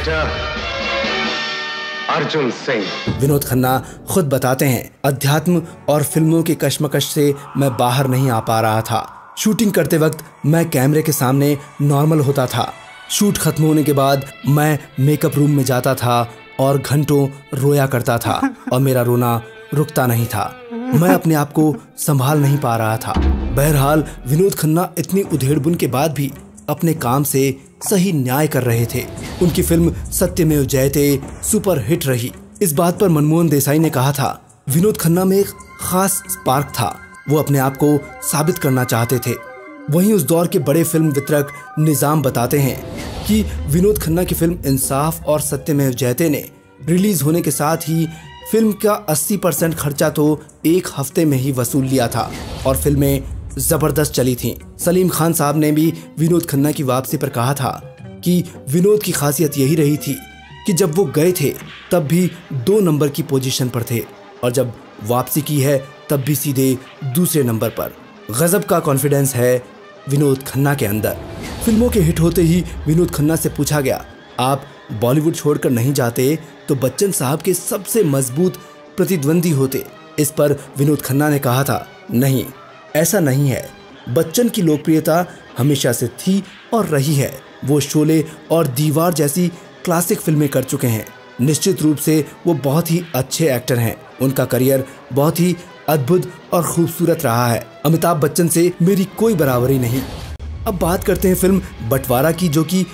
अर्जुन सिंह। विनोद खन्ना खुद बताते हैं, अध्यात्म और फिल्मों की कश्मकश से मैं बाहर नहीं आ पा रहा था। शूटिंग करते वक्त मैं कैमरे के सामने नॉर्मल होता था। शूट खत्म होने के बाद मैं मेकअप रूम में जाता था और घंटों रोया करता था और मेरा रोना रुकता नहीं था। मैं अपने आप को संभाल नहीं पा रहा था। बहरहाल विनोद खन्ना इतनी उधेड़बुन के बाद भी अपने काम से सही न्याय कर रहे थे। उनकी फिल्म सत्यमेव जयते सुपर हिट रही। इस बात पर मनमोहन देसाई ने कहा था, विनोद खन्ना में एक खास स्पार्क था, वो अपने आप को साबित करना चाहते थे। वहीं उस दौर के बड़े फिल्म वितरक निजाम बताते हैं कि विनोद खन्ना की फिल्म इंसाफ और सत्यमेव जयते ने रिलीज होने के साथ ही फिल्म का 80% खर्चा तो एक हफ्ते में ही वसूल लिया था और फिल्में जबरदस्त चली थीं। सलीम खान साहब ने भी विनोद खन्ना की वापसी पर कहा था कि विनोद की खासियत यही रही थी कि जब वो गए थे तब भी 2 नंबर की पोजीशन पर थे और जब वापसी की है तब भी सीधे दूसरे नंबर पर। गजब का कॉन्फिडेंस है विनोद खन्ना के अंदर। फिल्मों के हिट होते ही विनोद खन्ना से पूछा गया, आप बॉलीवुड छोड़कर नहीं जाते तो बच्चन साहब के सबसे मजबूत प्रतिद्वंदी होते। इस पर विनोद खन्ना ने कहा था, नहीं, ऐसा नहीं है। बच्चन की लोकप्रियता हमेशा से थी और रही है। वो शोले और दीवार जैसी क्लासिक फिल्में कर चुके हैं। निश्चित रूप से वो बहुत ही अच्छे एक्टर हैं। उनका करियर बहुत ही अद्भुत और खूबसूरत रहा है। अमिताभ बच्चन से मेरी कोई बराबरी नहीं। अब बात करते हैं फिल्म बंटवारा की, जो कि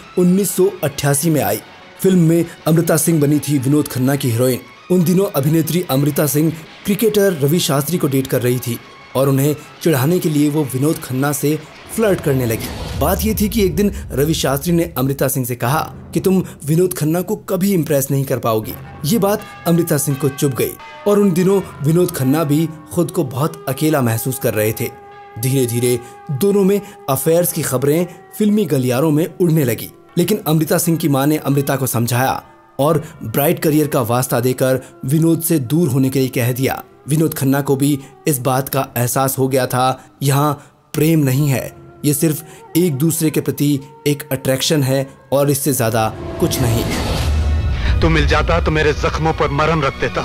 1988 में आई। फिल्म में अमृता सिंह बनी थी विनोद खन्ना की हीरोइन। उन दिनों अभिनेत्री अमृता सिंह क्रिकेटर रवि शास्त्री को डेट कर रही थी और उन्हें चिढ़ाने के लिए वो विनोद खन्ना से फ्लर्ट करने लगी। बात ये थी कि एक दिन रवि शास्त्री ने अमृता सिंह से कहा कि तुम विनोद खन्ना को कभी इम्प्रेस नहीं कर पाओगी। ये बात अमृता सिंह को चुभ गई और उन दिनों विनोद खन्ना भी खुद को बहुत अकेला महसूस कर रहे थे। धीरे धीरे दोनों में अफेयर्स की खबरें फिल्मी गलियारों में उड़ने लगी, लेकिन अमृता सिंह की मां ने अमृता को समझाया और ब्राइट करियर का वास्ता देकर विनोद से दूर होने के लिए कह दिया। विनोद खन्ना को भी इस बात का एहसास हो गया था, यहाँ प्रेम नहीं है, ये सिर्फ एक दूसरे के प्रति एक अट्रैक्शन है और इससे ज्यादा कुछ नहीं। तू मिल जाता तो मेरे जख्मों पर मरहम रख देता,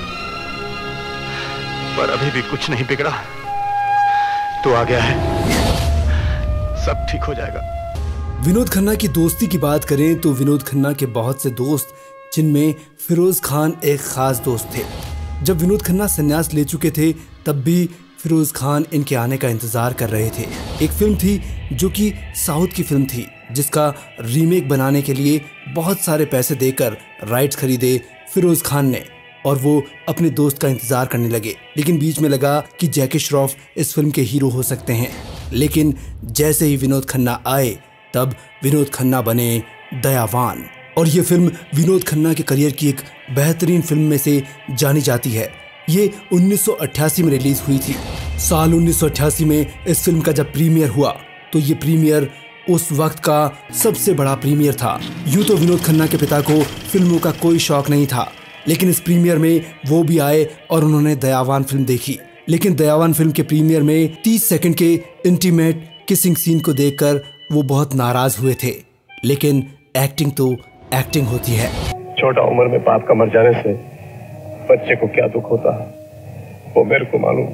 पर अभी भी कुछ नहीं बिगड़ा। तू आ गया है, सब ठीक हो जाएगा। विनोद खन्ना की दोस्ती की बात करें तो विनोद खन्ना के बहुत से दोस्त, जिनमें फिरोज खान एक खास दोस्त थे। जब विनोद खन्ना संन्यास ले चुके थे तब भी फिरोज खान इनके आने का इंतजार कर रहे थे। एक फिल्म थी जो कि साउथ की फिल्म थी, जिसका रीमेक बनाने के लिए बहुत सारे पैसे देकर राइट्स खरीदे फिरोज खान ने और वो अपने दोस्त का इंतजार करने लगे। लेकिन बीच में लगा कि जैकी श्रॉफ इस फिल्म के हीरो हो सकते हैं। लेकिन जैसे ही विनोद खन्ना आए तब विनोद खन्ना बने दयावान और ये फिल्म विनोद खन्ना के करियर की एक बेहतरीन फिल्म में से जानी जाती है। ये 1988 में रिलीज हुई थी। साल 1988 में इस फिल्म का जब प्रीमियर हुआ तो ये प्रीमियर उस वक्त का सबसे बड़ा प्रीमियर था। यूं तो विनोद खन्ना के पिता को फिल्मों का कोई शौक नहीं था, लेकिन इस प्रीमियर में वो भी आए और उन्होंने दयावान फिल्म देखी। लेकिन दयावान फिल्म के प्रीमियर में 30 सेकंड के इंटीमेट किसिंग सीन को देखकर वो बहुत नाराज हुए थे। लेकिन एक्टिंग तो एक्टिंग होती है। छोटा उम्र में बाप का मर जाने से बच्चे को क्या दुख होता है वो मेरे को मालूम।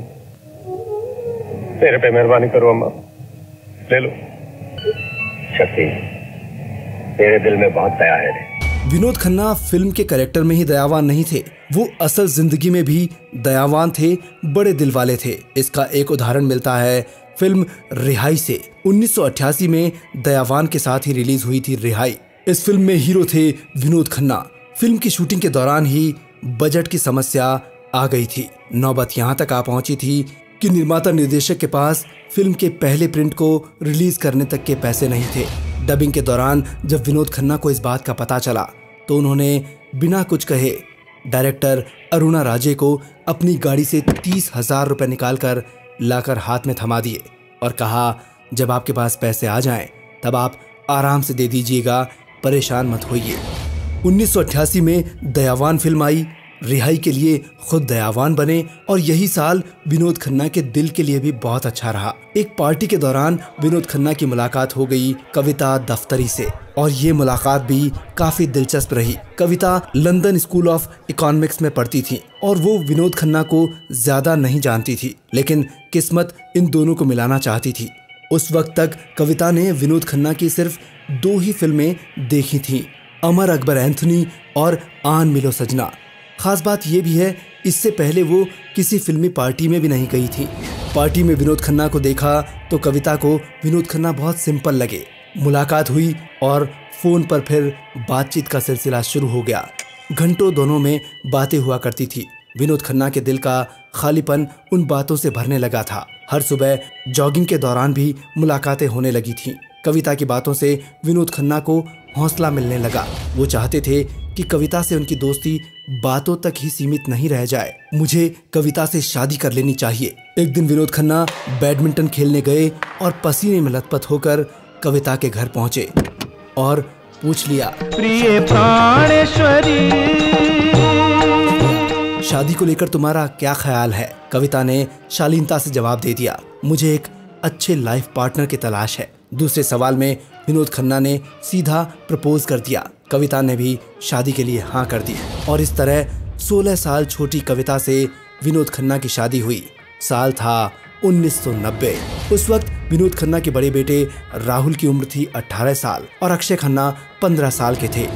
मेरे पे मेहरबानी करो अम्मा, ले लो। शक्ति, तेरे दिल में बहुत दया है रे। विनोद खन्ना फिल्म के कैरेक्टर में ही दयावान नहीं थे, वो असल जिंदगी में भी दयावान थे, बड़े दिल वाले थे। इसका एक उदाहरण मिलता है फिल्म रिहाई से। 1988 में दयावान के साथ ही रिलीज हुई थी रिहाई। इस फिल्म में हीरो थे विनोद खन्ना। फिल्म की शूटिंग के दौरान ही बजट की समस्या आ गई थी। नौबत यहाँ तक आ पहुंची थी कि निर्माता निर्देशक के पास फिल्म के पहले प्रिंट को रिलीज करने तक के पैसे नहीं थे। डबिंग के दौरान जब विनोद खन्ना को इस बात का पता चला तो उन्होंने बिना कुछ कहे डायरेक्टर अरुणा राजे को अपनी गाड़ी से 30,000 रुपए निकालकर लाकर हाथ में थमा दिए और कहा, जब आपके पास पैसे आ जाएं तब आप आराम से दे दीजिएगा, परेशान मत होइए। 1988 में दयावान फिल्म आई। रिहाई के लिए खुद दयावान बने और यही साल विनोद खन्ना के दिल के लिए भी बहुत अच्छा रहा। एक पार्टी के दौरान विनोद खन्ना की मुलाकात हो गई कविता दफ्तरी से और ये मुलाकात भी काफी दिलचस्प रही। Kavita London school of economics में पढ़ती थी और वो विनोद खन्ना को ज्यादा नहीं जानती थी, लेकिन किस्मत इन दोनों को मिलाना चाहती थी। उस वक्त तक कविता ने विनोद खन्ना की सिर्फ 2 ही फिल्में देखी थी, अमर अकबर एंथनी और आन मिलो सजना। खास बात यह भी है, इससे पहले वो किसी फिल्मी पार्टी में भी नहीं गई थी। पार्टी में विनोद खन्ना को देखा तो कविता को विनोद खन्ना बहुत सिंपल लगे। मुलाकात हुई और फोन पर फिर बातचीत का सिलसिला शुरू हो गया। घंटों दोनों में बातें हुआ करती थी। विनोद खन्ना के दिल का खालीपन उन बातों से भरने लगा था। हर सुबह जॉगिंग के दौरान भी मुलाकातें होने लगी थीं। कविता की बातों से विनोद खन्ना को हौसला मिलने लगा। वो चाहते थे कि कविता से उनकी दोस्ती बातों तक ही सीमित नहीं रह जाए। मुझे कविता से शादी कर लेनी चाहिए। एक दिन विनोद खन्ना बैडमिंटन खेलने गए और पसीने में लथपथ होकर कविता के घर पहुंचे और पूछ लिया, प्रिय प्राणेश्वरी, शादी को लेकर तुम्हारा क्या ख्याल है? कविता ने शालीनता से जवाब दे दिया, मुझे एक अच्छे लाइफ पार्टनर की तलाश है। दूसरे सवाल में विनोद खन्ना ने सीधा प्रपोज कर दिया। कविता ने भी शादी के लिए हाँ कर दी और इस तरह 16 साल छोटी कविता से विनोद खन्ना की शादी हुई। साल था 1990। उस वक्त विनोद खन्ना के बड़े बेटे राहुल की उम्र थी 18 साल और अक्षय खन्ना 15 साल के थे।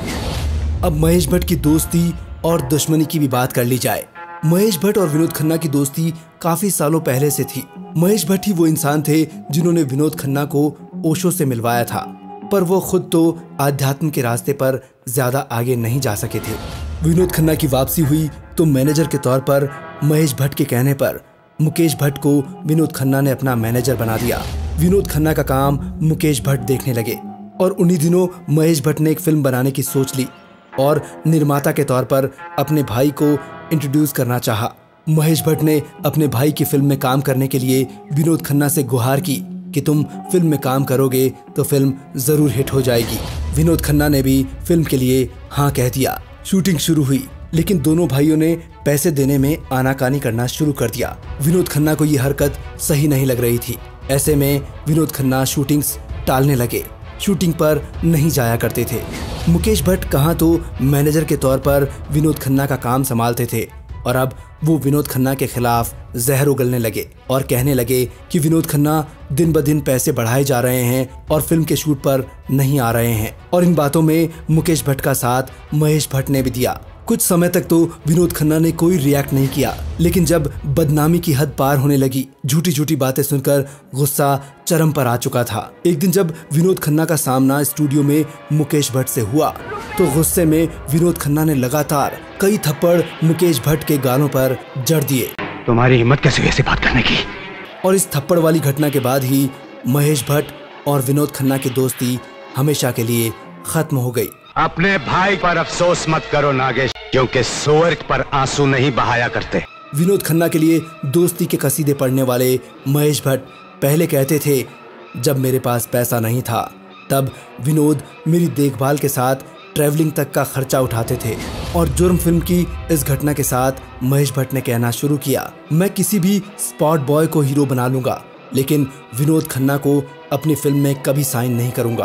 अब महेश भट्ट की दोस्ती और दुश्मनी की भी बात कर ली जाए। महेश भट्ट और विनोद खन्ना की दोस्ती काफी सालों पहले से थी। महेश भट्ट ही वो इंसान थे जिन्होंने विनोद खन्ना को ओशो से मिलवाया था, पर वो खुद तो आध्यात्म के रास्ते पर ज्यादा आगे नहीं जा सके थे। विनोद खन्ना की वापसी हुई तो मैनेजर के तौर पर महेश भट्ट के कहने पर मुकेश भट्ट को विनोद खन्ना ने अपना मैनेजर बना दिया। विनोद खन्ना का काम मुकेश भट्ट देखने लगे और उन्हीं दिनों महेश भट्ट ने एक फिल्म बनाने की सोच ली और निर्माता के तौर पर अपने भाई को इंट्रोड्यूस करना चाहा। महेश भट्ट ने अपने भाई की फिल्म में काम करने के लिए विनोद खन्ना से गुहार की कि तुम फिल्म में काम करोगे तो फिल्म जरूर हिट हो जाएगी। विनोद खन्ना ने भी फिल्म के लिए हाँ कह दिया। शूटिंग शुरू हुई, लेकिन दोनों भाइयों ने पैसे देने में आनाकानी करना शुरू कर दिया। विनोद खन्ना को ये हरकत सही नहीं लग रही थी। ऐसे में विनोद खन्ना शूटिंग्स टालने लगे, शूटिंग पर नहीं जाया करते थे। मुकेश भट्ट कहाँ तो मैनेजर के तौर पर विनोद खन्ना का काम संभालते थे और अब वो विनोद खन्ना के खिलाफ जहर उगलने लगे और कहने लगे कि विनोद खन्ना दिन ब दिन पैसे बढ़ाए जा रहे हैं और फिल्म के शूट पर नहीं आ रहे हैं। और इन बातों में मुकेश भट्ट का साथ महेश भट्ट ने भी दिया। कुछ समय तक तो विनोद खन्ना ने कोई रिएक्ट नहीं किया, लेकिन जब बदनामी की हद पार होने लगी, झूठी झूठी बातें सुनकर गुस्सा चरम पर आ चुका था। एक दिन जब विनोद खन्ना का सामना स्टूडियो में मुकेश भट्ट से हुआ तो गुस्से में विनोद खन्ना ने लगातार कई थप्पड़ मुकेश भट्ट के गालों पर जड़ दिए। तुम्हारी हिम्मत कैसे हुई ऐसी बात करने की? और इस थप्पड़ वाली घटना के बाद ही महेश भट्ट और विनोद खन्ना की दोस्ती हमेशा के लिए खत्म हो गई। अपने भाई पर अफसोस मत करो नागेश, क्योंकि सूअर पर आंसू नहीं बहाया करते। विनोद खन्ना के लिए दोस्ती के कसीदे पढ़ने वाले महेश भट्ट पहले कहते थे, जब मेरे पास पैसा नहीं था तब विनोद मेरी देखभाल के साथ ट्रैवलिंग तक का खर्चा उठाते थे। और जुर्म फिल्म की इस घटना के साथ महेश भट्ट ने कहना शुरू किया, मैं किसी भी स्पॉट बॉय को हीरो बना लूंगा, लेकिन विनोद खन्ना को अपनी फिल्म में कभी साइन नहीं करूंगा।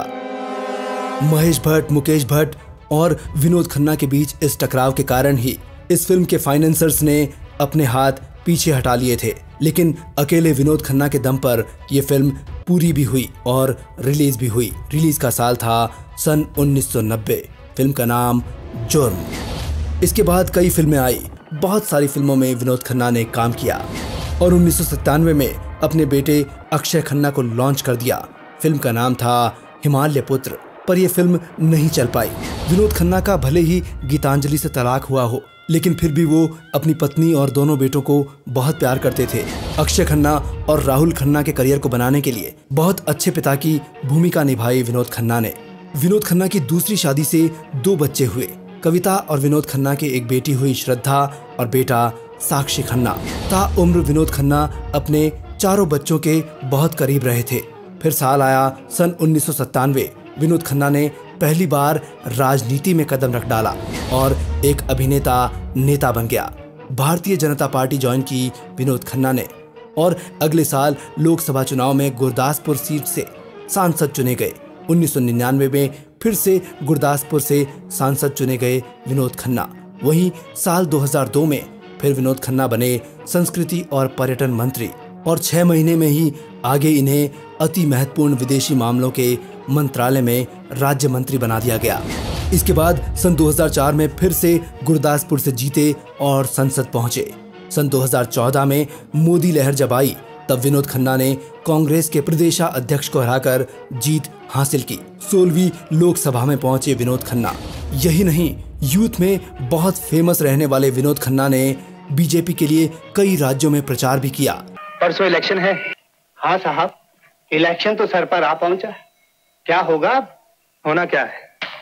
महेश भट्ट, मुकेश भट्ट और विनोद खन्ना के बीच इस टकराव के कारण ही इस फिल्म के फाइनेंसर्स ने अपने हाथ पीछे हटा लिए थे, लेकिन अकेले विनोद खन्ना के दम पर यह फिल्म पूरी भी हुई और रिलीज भी हुई। रिलीज का साल था सन 1990। फिल्म का नाम जुर्म। इसके बाद कई फिल्में आई। बहुत सारी फिल्मों में विनोद खन्ना ने काम किया और 1997 में अपने बेटे अक्षय खन्ना को लॉन्च कर दिया। फिल्म का नाम था हिमालय पुत्र, पर यह फिल्म नहीं चल पाई। विनोद खन्ना का भले ही गीतांजलि से तलाक हुआ हो, लेकिन फिर भी वो अपनी पत्नी और दोनों बेटों को बहुत प्यार करते थे। अक्षय खन्ना और राहुल खन्ना के करियर को बनाने के लिए बहुत अच्छे पिता की भूमिका निभाई विनोद खन्ना ने। विनोद खन्ना की दूसरी शादी से 2 बच्चे हुए। कविता और विनोद खन्ना के एक बेटी हुई श्रद्धा और बेटा साक्षी खन्ना। ताउम्र विनोद खन्ना अपने 4 बच्चों के बहुत करीब रहे थे। फिर साल आया सन 1997। विनोद खन्ना ने पहली बार राजनीति में कदम रख डाला और एक अभिनेता नेता बन गया। भारतीय जनता पार्टी ज्वाइन की विनोद खन्ना ने और अगले साल लोकसभा चुनाव में गुरदासपुर सीट से सांसद चुने गए। 1999 में फिर से गुरदासपुर से सांसद चुने गए विनोद खन्ना। वहीं साल 2002 में फिर विनोद खन्ना बने संस्कृति और पर्यटन मंत्री और 6 महीने में ही आगे इन्हें अति महत्वपूर्ण विदेशी मामलों के मंत्रालय में राज्य मंत्री बना दिया गया। इसके बाद सन 2004 में फिर से गुरदासपुर से जीते और संसद पहुंचे। सन 2014 में मोदी लहर जब आई तब विनोद खन्ना ने कांग्रेस के प्रदेशा अध्यक्ष को हराकर जीत हासिल की। 16वीं लोकसभा में पहुंचे विनोद खन्ना। यही नहीं, यूथ में बहुत फेमस रहने वाले विनोद खन्ना ने बीजेपी के लिए कई राज्यों में प्रचार भी किया। परसों इलेक्शन है। हाँ साहब, इलेक्शन तो सर पर आ पहुंचा। क्या होगा? होना क्या है,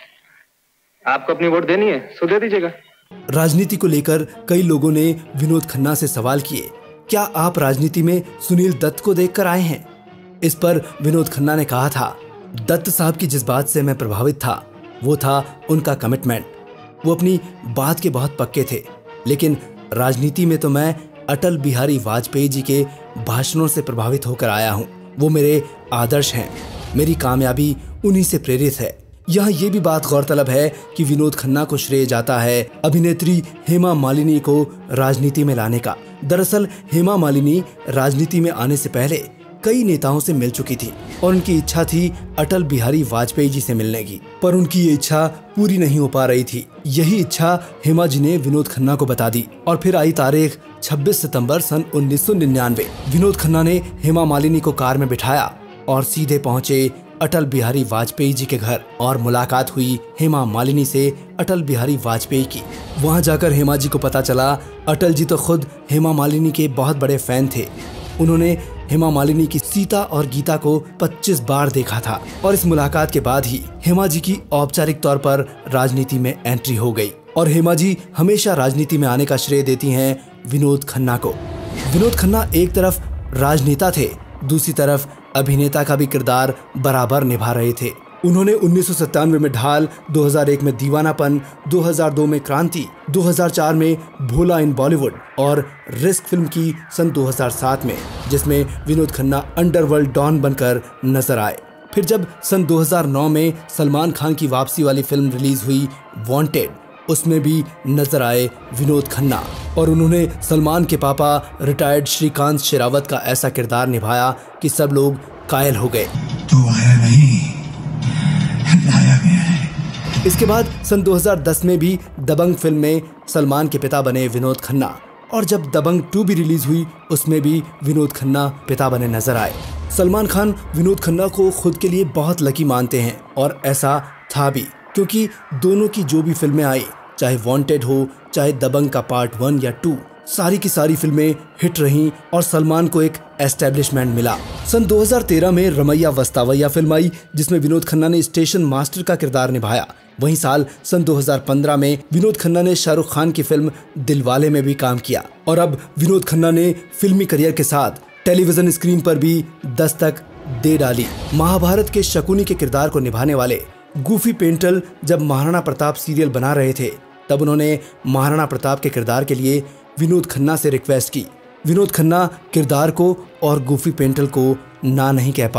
आपको अपनी वोट देनी है, सो दे दीजिएगा। राजनीति को लेकर कई लोगों ने विनोद खन्ना से सवाल किए, क्या आप राजनीति में सुनील दत्त को देखकर आए हैं? इस पर विनोद खन्ना ने कहा था, दत्त साहब की जिस बात से मैं प्रभावित था वो था उनका कमिटमेंट। वो अपनी बात के बहुत पक्के थे, लेकिन राजनीति में तो मैं अटल बिहारी वाजपेयी जी के भाषणों से प्रभावित होकर आया हूँ। वो मेरे आदर्श हैं, मेरी कामयाबी उन्हीं से प्रेरित है। यहाँ ये भी बात गौरतलब है कि विनोद खन्ना को श्रेय जाता है अभिनेत्री हेमा मालिनी को राजनीति में लाने का। दरअसल हेमा मालिनी राजनीति में आने से पहले कई नेताओं से मिल चुकी थी और उनकी इच्छा थी अटल बिहारी वाजपेयी जी से मिलने की, पर उनकी ये इच्छा पूरी नहीं हो पा रही थी। यही इच्छा हेमा जी ने विनोद खन्ना को बता दी और फिर आई तारीख 26 सितंबर सन 1999। विनोद खन्ना ने हेमा मालिनी को कार में बिठाया और सीधे पहुंचे अटल बिहारी वाजपेयी जी के घर और मुलाकात हुई हेमा मालिनी से अटल बिहारी वाजपेयी की। वहां जाकर हेमा जी को पता चला अटल जी तो खुद हेमा मालिनी के बहुत बड़े फैन थे। उन्होंने हेमा मालिनी की सीता और गीता को 25 बार देखा था और इस मुलाकात के बाद ही हेमा जी की औपचारिक तौर पर राजनीति में एंट्री हो गई। और हेमा जी हमेशा राजनीति में आने का श्रेय देती हैं विनोद खन्ना को। विनोद खन्ना एक तरफ राजनेता थे, दूसरी तरफ अभिनेता का भी किरदार बराबर निभा रहे थे। उन्होंने 1997 में ढाल, 2001 में दीवानापन, 2002 में क्रांति, 2004 में भोला इन बॉलीवुड और रिस्क फिल्म की सन 2007 में, जिसमें विनोद खन्ना अंडरवर्ल्ड डॉन बनकर नजर आए। फिर जब सन 2009 में सलमान खान की वापसी वाली फिल्म रिलीज हुई वांटेड, उसमें भी नजर आए विनोद खन्ना और उन्होंने सलमान के पापा रिटायर्ड श्रीकांत शेरावत का ऐसा किरदार निभाया कि सब लोग कायल हो गए। तो आया नहीं, लाया गया है। इसके बाद सन 2010 में भी दबंग फिल्म में सलमान के पिता बने विनोद खन्ना और जब दबंग 2 भी रिलीज हुई उसमें भी विनोद खन्ना पिता बने नजर आए। सलमान खान विनोद खन्ना को खुद के लिए बहुत लकी मानते हैं और ऐसा था भी, क्योंकि दोनों की जो भी फिल्में आई, चाहे वांटेड हो चाहे दबंग का पार्ट 1 या 2, सारी की सारी फिल्में हिट रहीं और सलमान को एक एस्टेब्लिशमेंट मिला। सन 2013 में रमैया वस्तावैया फिल्म आई जिसमें विनोद खन्ना ने स्टेशन मास्टर का किरदार निभाया। वहीं साल सन 2015 में विनोद खन्ना ने शाहरुख खान की फिल्म दिलवाले में भी काम किया और अब विनोद खन्ना ने फिल्मी करियर के साथ टेलीविजन स्क्रीन पर भी दस्तक दे डाली। महाभारत के शकुनी के किरदार को निभाने वाले गूफी पेंटल जब महाराणा प्रताप सीरियल बना रहे थे तब उन्होंने महाराणा प्रताप के किरदार के लिए विनोद खन्ना से रिक्वेस्ट की। विनोद खन्ना किरदार को और गूफी पेंटल को ना नहीं कह पाए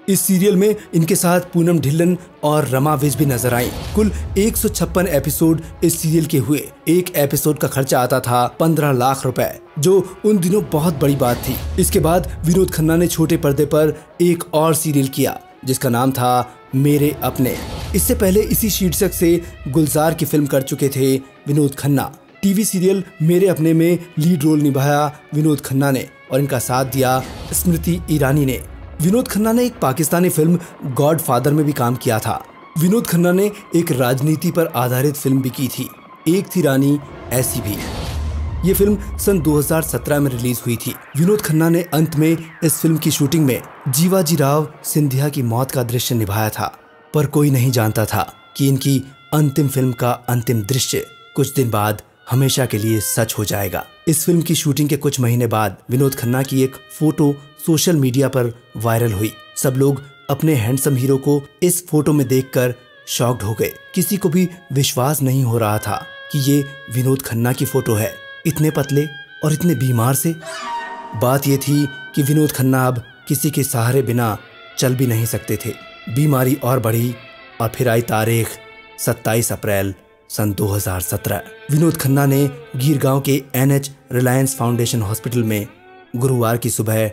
इस सीरियल में इनके साथ पूनम ढिल्लन और रमा विज भी नजर आई। कुल 156 एपिसोड इस सीरियल के हुए। एक एपिसोड का खर्चा आता था 15 लाख रुपए, जो उन दिनों बहुत बड़ी बात थी। इसके बाद विनोद खन्ना ने छोटे पर्दे पर एक और सीरियल किया जिसका नाम था मेरे अपने। इससे पहले इसी शीर्षक से गुलजार की फिल्म कर चुके थे विनोद खन्ना। टीवी सीरियल मेरे अपने में लीड रोल निभाया विनोद खन्ना ने और इनका साथ दिया स्मृति ईरानी ने। विनोद खन्ना ने एक पाकिस्तानी फिल्म गॉड फादर में भी काम किया था। विनोद खन्ना ने एक राजनीति पर आधारित फिल्म भी की थी, एक थी रानी ऐसी भी। ये फिल्म सन 2017 में रिलीज हुई थी। विनोद खन्ना ने अंत में इस फिल्म की शूटिंग में जीवाजी राव सिंधिया की मौत का दृश्य निभाया था, पर कोई नहीं जानता था कि इनकी अंतिम फिल्म का अंतिम दृश्य कुछ दिन बाद हमेशा के लिए सच हो जाएगा। इस फिल्म की शूटिंग के कुछ महीने बाद विनोद खन्ना की एक फोटो सोशल मीडिया पर वायरल हुई। सब लोग अपने हैंडसम हीरो को इस फोटो में देखकर शॉक्ड हो गए। किसी को भी विश्वास नहीं हो रहा था कि ये विनोद खन्ना की फोटो है, इतने पतले और इतने बीमार से। बात ये थी कि विनोद खन्ना अब किसी के सहारे बिना चल भी नहीं सकते थे। बीमारी और बढ़ी और फिर आई तारीख 27 अप्रैल सन 2017। विनोद खन्ना ने गीरगांव के NH रिलायंस फाउंडेशन हॉस्पिटल में गुरुवार की सुबह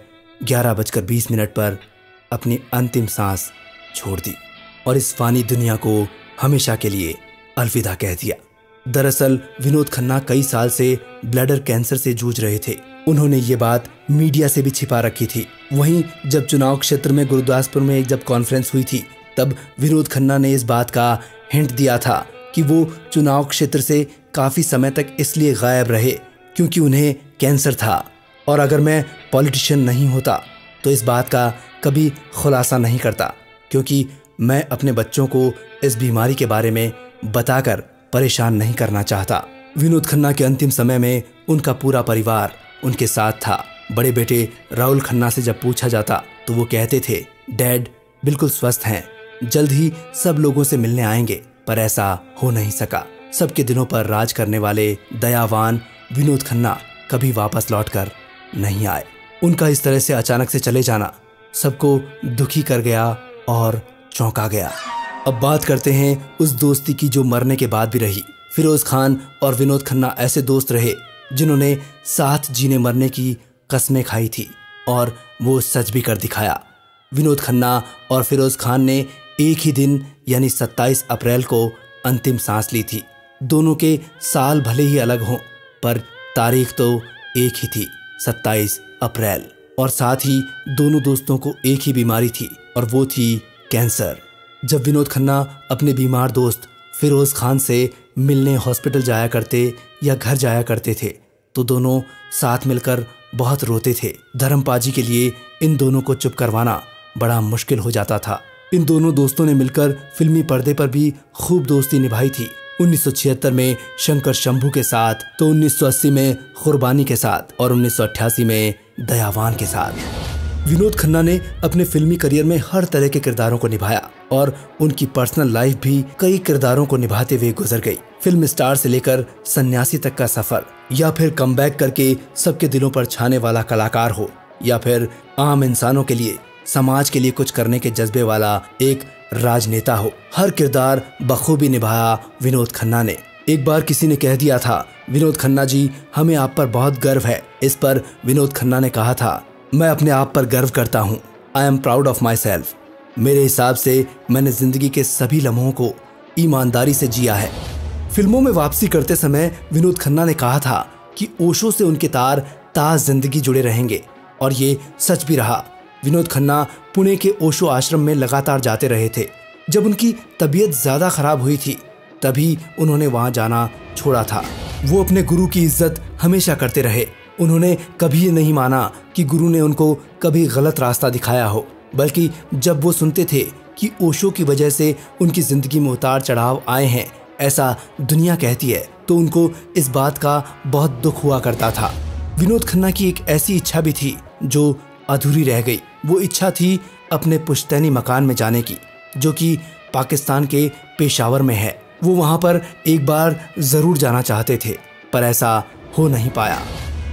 11:20 पर अपनी अंतिम सांस छोड़ दी और इस फानी दुनिया को हमेशा के लिए अलविदा कह दिया। दरअसल विनोद खन्ना कई साल से ब्लैडर कैंसर से जूझ रहे थे। उन्होंने ये बात मीडिया से भी छिपा रखी थी। वहीं जब चुनाव क्षेत्र में गुरुदासपुर में जब कॉन्फ्रेंस हुई थी, तब विनोद खन्ना ने इस बात का हिंट दिया था कि वो चुनाव क्षेत्र से काफी समय तक इसलिए गायब रहे क्योंकि उन्हें कैंसर था और अगर मैं पॉलिटिशियन नहीं होता तो इस बात का कभी खुलासा नहीं करता, क्योंकि मैं अपने बच्चों को इस बीमारी के बारे में बताकर परेशान नहीं करना चाहता। विनोद खन्ना के अंतिम समय में उनका पूरा परिवार उनके साथ था। बड़े बेटे राहुल खन्ना से जब पूछा जाता तो वो कहते थे, डैड बिल्कुल स्वस्थ हैं, जल्द ही सब लोगों से मिलने आएंगे, पर ऐसा हो नहीं सका। सबके दिलों पर राज करने वाले दयावान विनोद खन्ना कभी वापस लौटकर नहीं आए। उनका इस तरह से अचानक से चले जाना सबको दुखी कर गया और चौंका गया। अब बात करते हैं उस दोस्ती की जो मरने के बाद भी रही। फिरोज खान और विनोद खन्ना ऐसे दोस्त रहे जिन्होंने साथ जीने मरने की कस्में खाई थी और वो सच भी कर दिखाया। विनोद खन्ना और फिरोज खान ने एक ही दिन यानी 27 अप्रैल को अंतिम सांस ली थी। दोनों के साल भले ही अलग हों, पर तारीख तो एक ही थी, 27 अप्रैल। और साथ ही दोनों दोस्तों को एक ही बीमारी थी और वो थी कैंसर। जब विनोद खन्ना अपने बीमार दोस्त फिरोज खान से मिलने हॉस्पिटल जाया करते या घर जाया करते थे तो दोनों साथ मिलकर बहुत रोते थे। धर्मपाजी के लिए इन दोनों को चुप करवाना बड़ा मुश्किल हो जाता था। इन दोनों दोस्तों ने मिलकर फिल्मी पर्दे पर भी खूब दोस्ती निभाई थी। 1976 में शंकर शंभू के साथ, तो 1980 में कुर्बानी के साथ और 1988 में दयावान के साथ। विनोद खन्ना ने अपने फिल्मी करियर में हर तरह के किरदारों को निभाया और उनकी पर्सनल लाइफ भी कई किरदारों को निभाते हुए गुजर गई। फिल्म स्टार से लेकर सन्यासी तक का सफर, या फिर कमबैक करके सबके दिलों पर छाने वाला कलाकार हो, या फिर आम इंसानों के लिए, समाज के लिए कुछ करने के जज्बे वाला एक राजनेता हो, हर किरदार बखूबी निभाया विनोद खन्ना ने। एक बार किसी ने कह दिया था, विनोद खन्ना जी हमें आप पर बहुत गर्व है। इस पर विनोद खन्ना ने कहा था, मैं अपने आप पर गर्व करता हूँ, I am proud of myself. मेरे हिसाब से मैंने जिंदगी के सभी लम्हों को ईमानदारी से जिया है। फिल्मों में वापसी करते समय विनोद खन्ना ने कहा था कि ओशो से उनके तार ताज जिंदगी जुड़े रहेंगे, और ये सच भी रहा। विनोद खन्ना पुणे के ओशो आश्रम में लगातार जाते रहे थे। जब उनकी तबीयत ज़्यादा खराब हुई थी तभी उन्होंने वहां जाना छोड़ा था। वो अपने गुरु की इज्जत हमेशा करते रहे। उन्होंने कभी ये नहीं माना कि गुरु ने उनको कभी गलत रास्ता दिखाया हो, बल्कि जब वो सुनते थे कि ओशो की वजह से उनकी ज़िंदगी में उतार चढ़ाव आए हैं, ऐसा दुनिया कहती है, तो उनको इस बात का बहुत दुख हुआ करता था। विनोद खन्ना की एक ऐसी इच्छा भी थी जो अधूरी रह गई। वो इच्छा थी अपने पुश्तैनी मकान में जाने की, जो कि पाकिस्तान के पेशावर में है। वो वहाँ पर एक बार ज़रूर जाना चाहते थे, पर ऐसा हो नहीं पाया।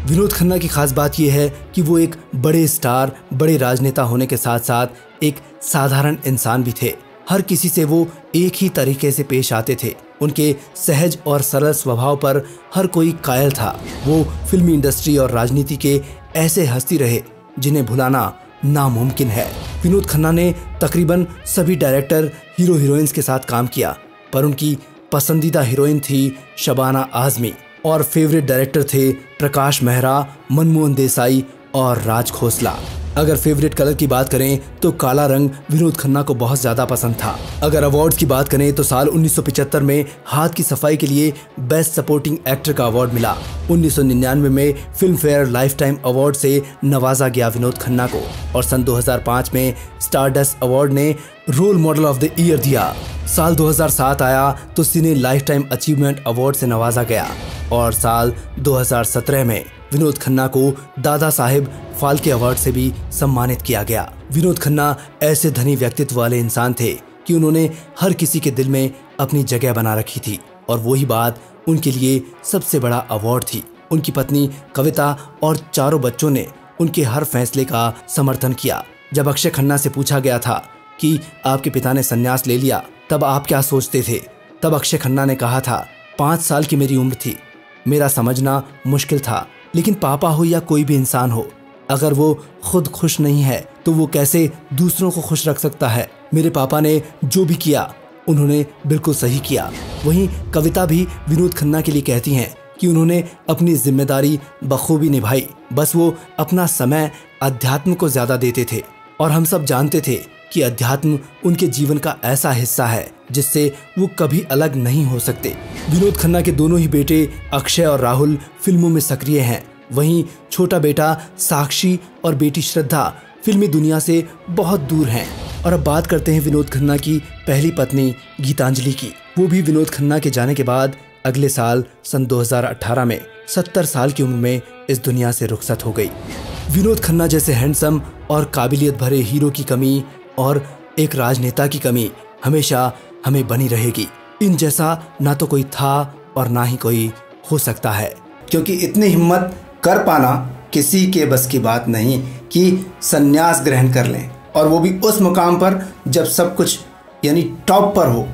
विनोद खन्ना की खास बात यह है कि वो एक बड़े स्टार, बड़े राजनेता होने के साथ साथ एक साधारण इंसान भी थे। हर किसी से वो एक ही तरीके से पेश आते थे। उनके सहज और सरल स्वभाव पर हर कोई कायल था। वो फिल्मी इंडस्ट्री और राजनीति के ऐसे हस्ती रहे जिन्हें भुलाना नामुमकिन है। विनोद खन्ना ने तकरीबन सभी डायरेक्टर, हीरो हीरोइंस के साथ काम किया, पर उनकी पसंदीदा हीरोइन थी शबाना आजमी और फेवरेट डायरेक्टर थे प्रकाश मेहरा, मनमोहन देसाई और राज खोसला। अगर फेवरेट कलर की बात करें तो काला रंग विनोद खन्ना को बहुत ज्यादा पसंद था। अगर अवार्ड्स की बात करें तो साल 1975 में हाथ की सफाई के लिए बेस्ट सपोर्टिंग एक्टर का अवार्ड मिला। 1999 में Filmfare lifetime award से नवाजा गया विनोद खन्ना को, और सन 2005 में स्टारडस्ट अवार्ड ने role model of the year दिया। साल 2007 आया तो cine lifetime achievement award से नवाजा गया, और साल 2017 में विनोद खन्ना को दादा साहेब फाल्के अवार्ड से भी सम्मानित किया गया। विनोद खन्ना ऐसे धनी व्यक्तित्व वाले इंसान थे कि उन्होंने हर किसी के दिल में अपनी जगह बना रखी थी, और वही बात उनके लिए सबसे बड़ा अवार्ड थी। उनकी पत्नी कविता और चारों बच्चों ने उनके हर फैसले का समर्थन किया। जब अक्षय खन्ना से पूछा गया था कि आपके पिता ने संन्यास ले लिया, तब आप क्या सोचते थे, तब अक्षय खन्ना ने कहा था, 5 साल की मेरी उम्र थी, मेरा समझना मुश्किल था, लेकिन पापा हो या कोई भी इंसान हो, अगर वो खुद खुश नहीं है तो वो कैसे दूसरों को खुश रख सकता है। मेरे पापा ने जो भी किया उन्होंने बिल्कुल सही किया। वहीं कविता भी विनोद खन्ना के लिए कहती हैं कि उन्होंने अपनी जिम्मेदारी बखूबी निभाई, बस वो अपना समय अध्यात्म को ज्यादा देते थे, और हम सब जानते थे कि अध्यात्म उनके जीवन का ऐसा हिस्सा है जिससे वो कभी अलग नहीं हो सकते। विनोद खन्ना के दोनों ही बेटे अक्षय और राहुल फिल्मों में सक्रिय हैं। वहीं छोटा बेटा साक्षी और बेटी श्रद्धा फिल्मी दुनिया से बहुत दूर हैं। और अब बात करते हैं विनोद खन्ना की पहली पत्नी गीतांजलि की। वो भी विनोद खन्ना के जाने के बाद अगले साल सन 2018 में 70 साल की उम्र में इस दुनिया से रुखसत हो गई। विनोद खन्ना जैसे हैंडसम और काबिलियत भरे हीरो की कमी और एक राजनेता की कमी हमेशा हमें बनी रहेगी। इन जैसा ना तो कोई था और ना ही कोई हो सकता है, क्योंकि इतनी हिम्मत कर पाना किसी के बस की बात नहीं कि संन्यास ग्रहण कर लें, और वो भी उस मुकाम पर जब सब कुछ यानी टॉप पर हो।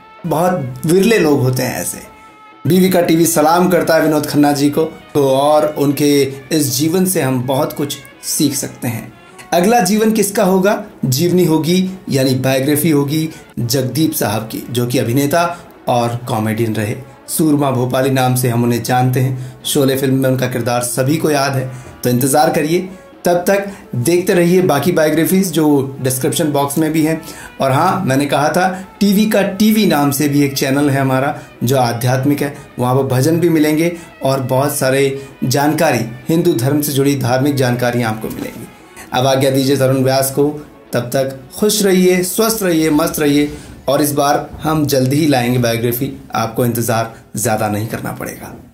बहुत विरले लोग होते हैं ऐसे। बीवी का टीवी सलाम करता है विनोद खन्ना जी को, तो और उनके इस जीवन से हम बहुत कुछ सीख सकते हैं। अगला जीवन किसका होगा? जीवनी होगी यानी बायोग्राफी होगी जगदीप साहब की, जो कि अभिनेता और कॉमेडियन रहे। सूरमा भोपाली नाम से हम उन्हें जानते हैं। शोले फिल्म में उनका किरदार सभी को याद है, तो इंतज़ार करिए। तब तक देखते रहिए बाकी बायोग्राफीज जो डिस्क्रिप्शन बॉक्स में भी हैं। और हाँ, मैंने कहा था टीवी का टीवी नाम से भी एक चैनल है हमारा जो आध्यात्मिक है। वहाँ पर भजन भी मिलेंगे और बहुत सारे जानकारी, हिंदू धर्म से जुड़ी धार्मिक जानकारी आपको मिलेंगी। अब आज्ञा दीजिए तरुण व्यास को। तब तक खुश रहिए, स्वस्थ रहिए, मस्त रहिए। और इस बार हम जल्दी ही लाएंगे बायोग्राफी, आपको इंतज़ार ज़्यादा नहीं करना पड़ेगा।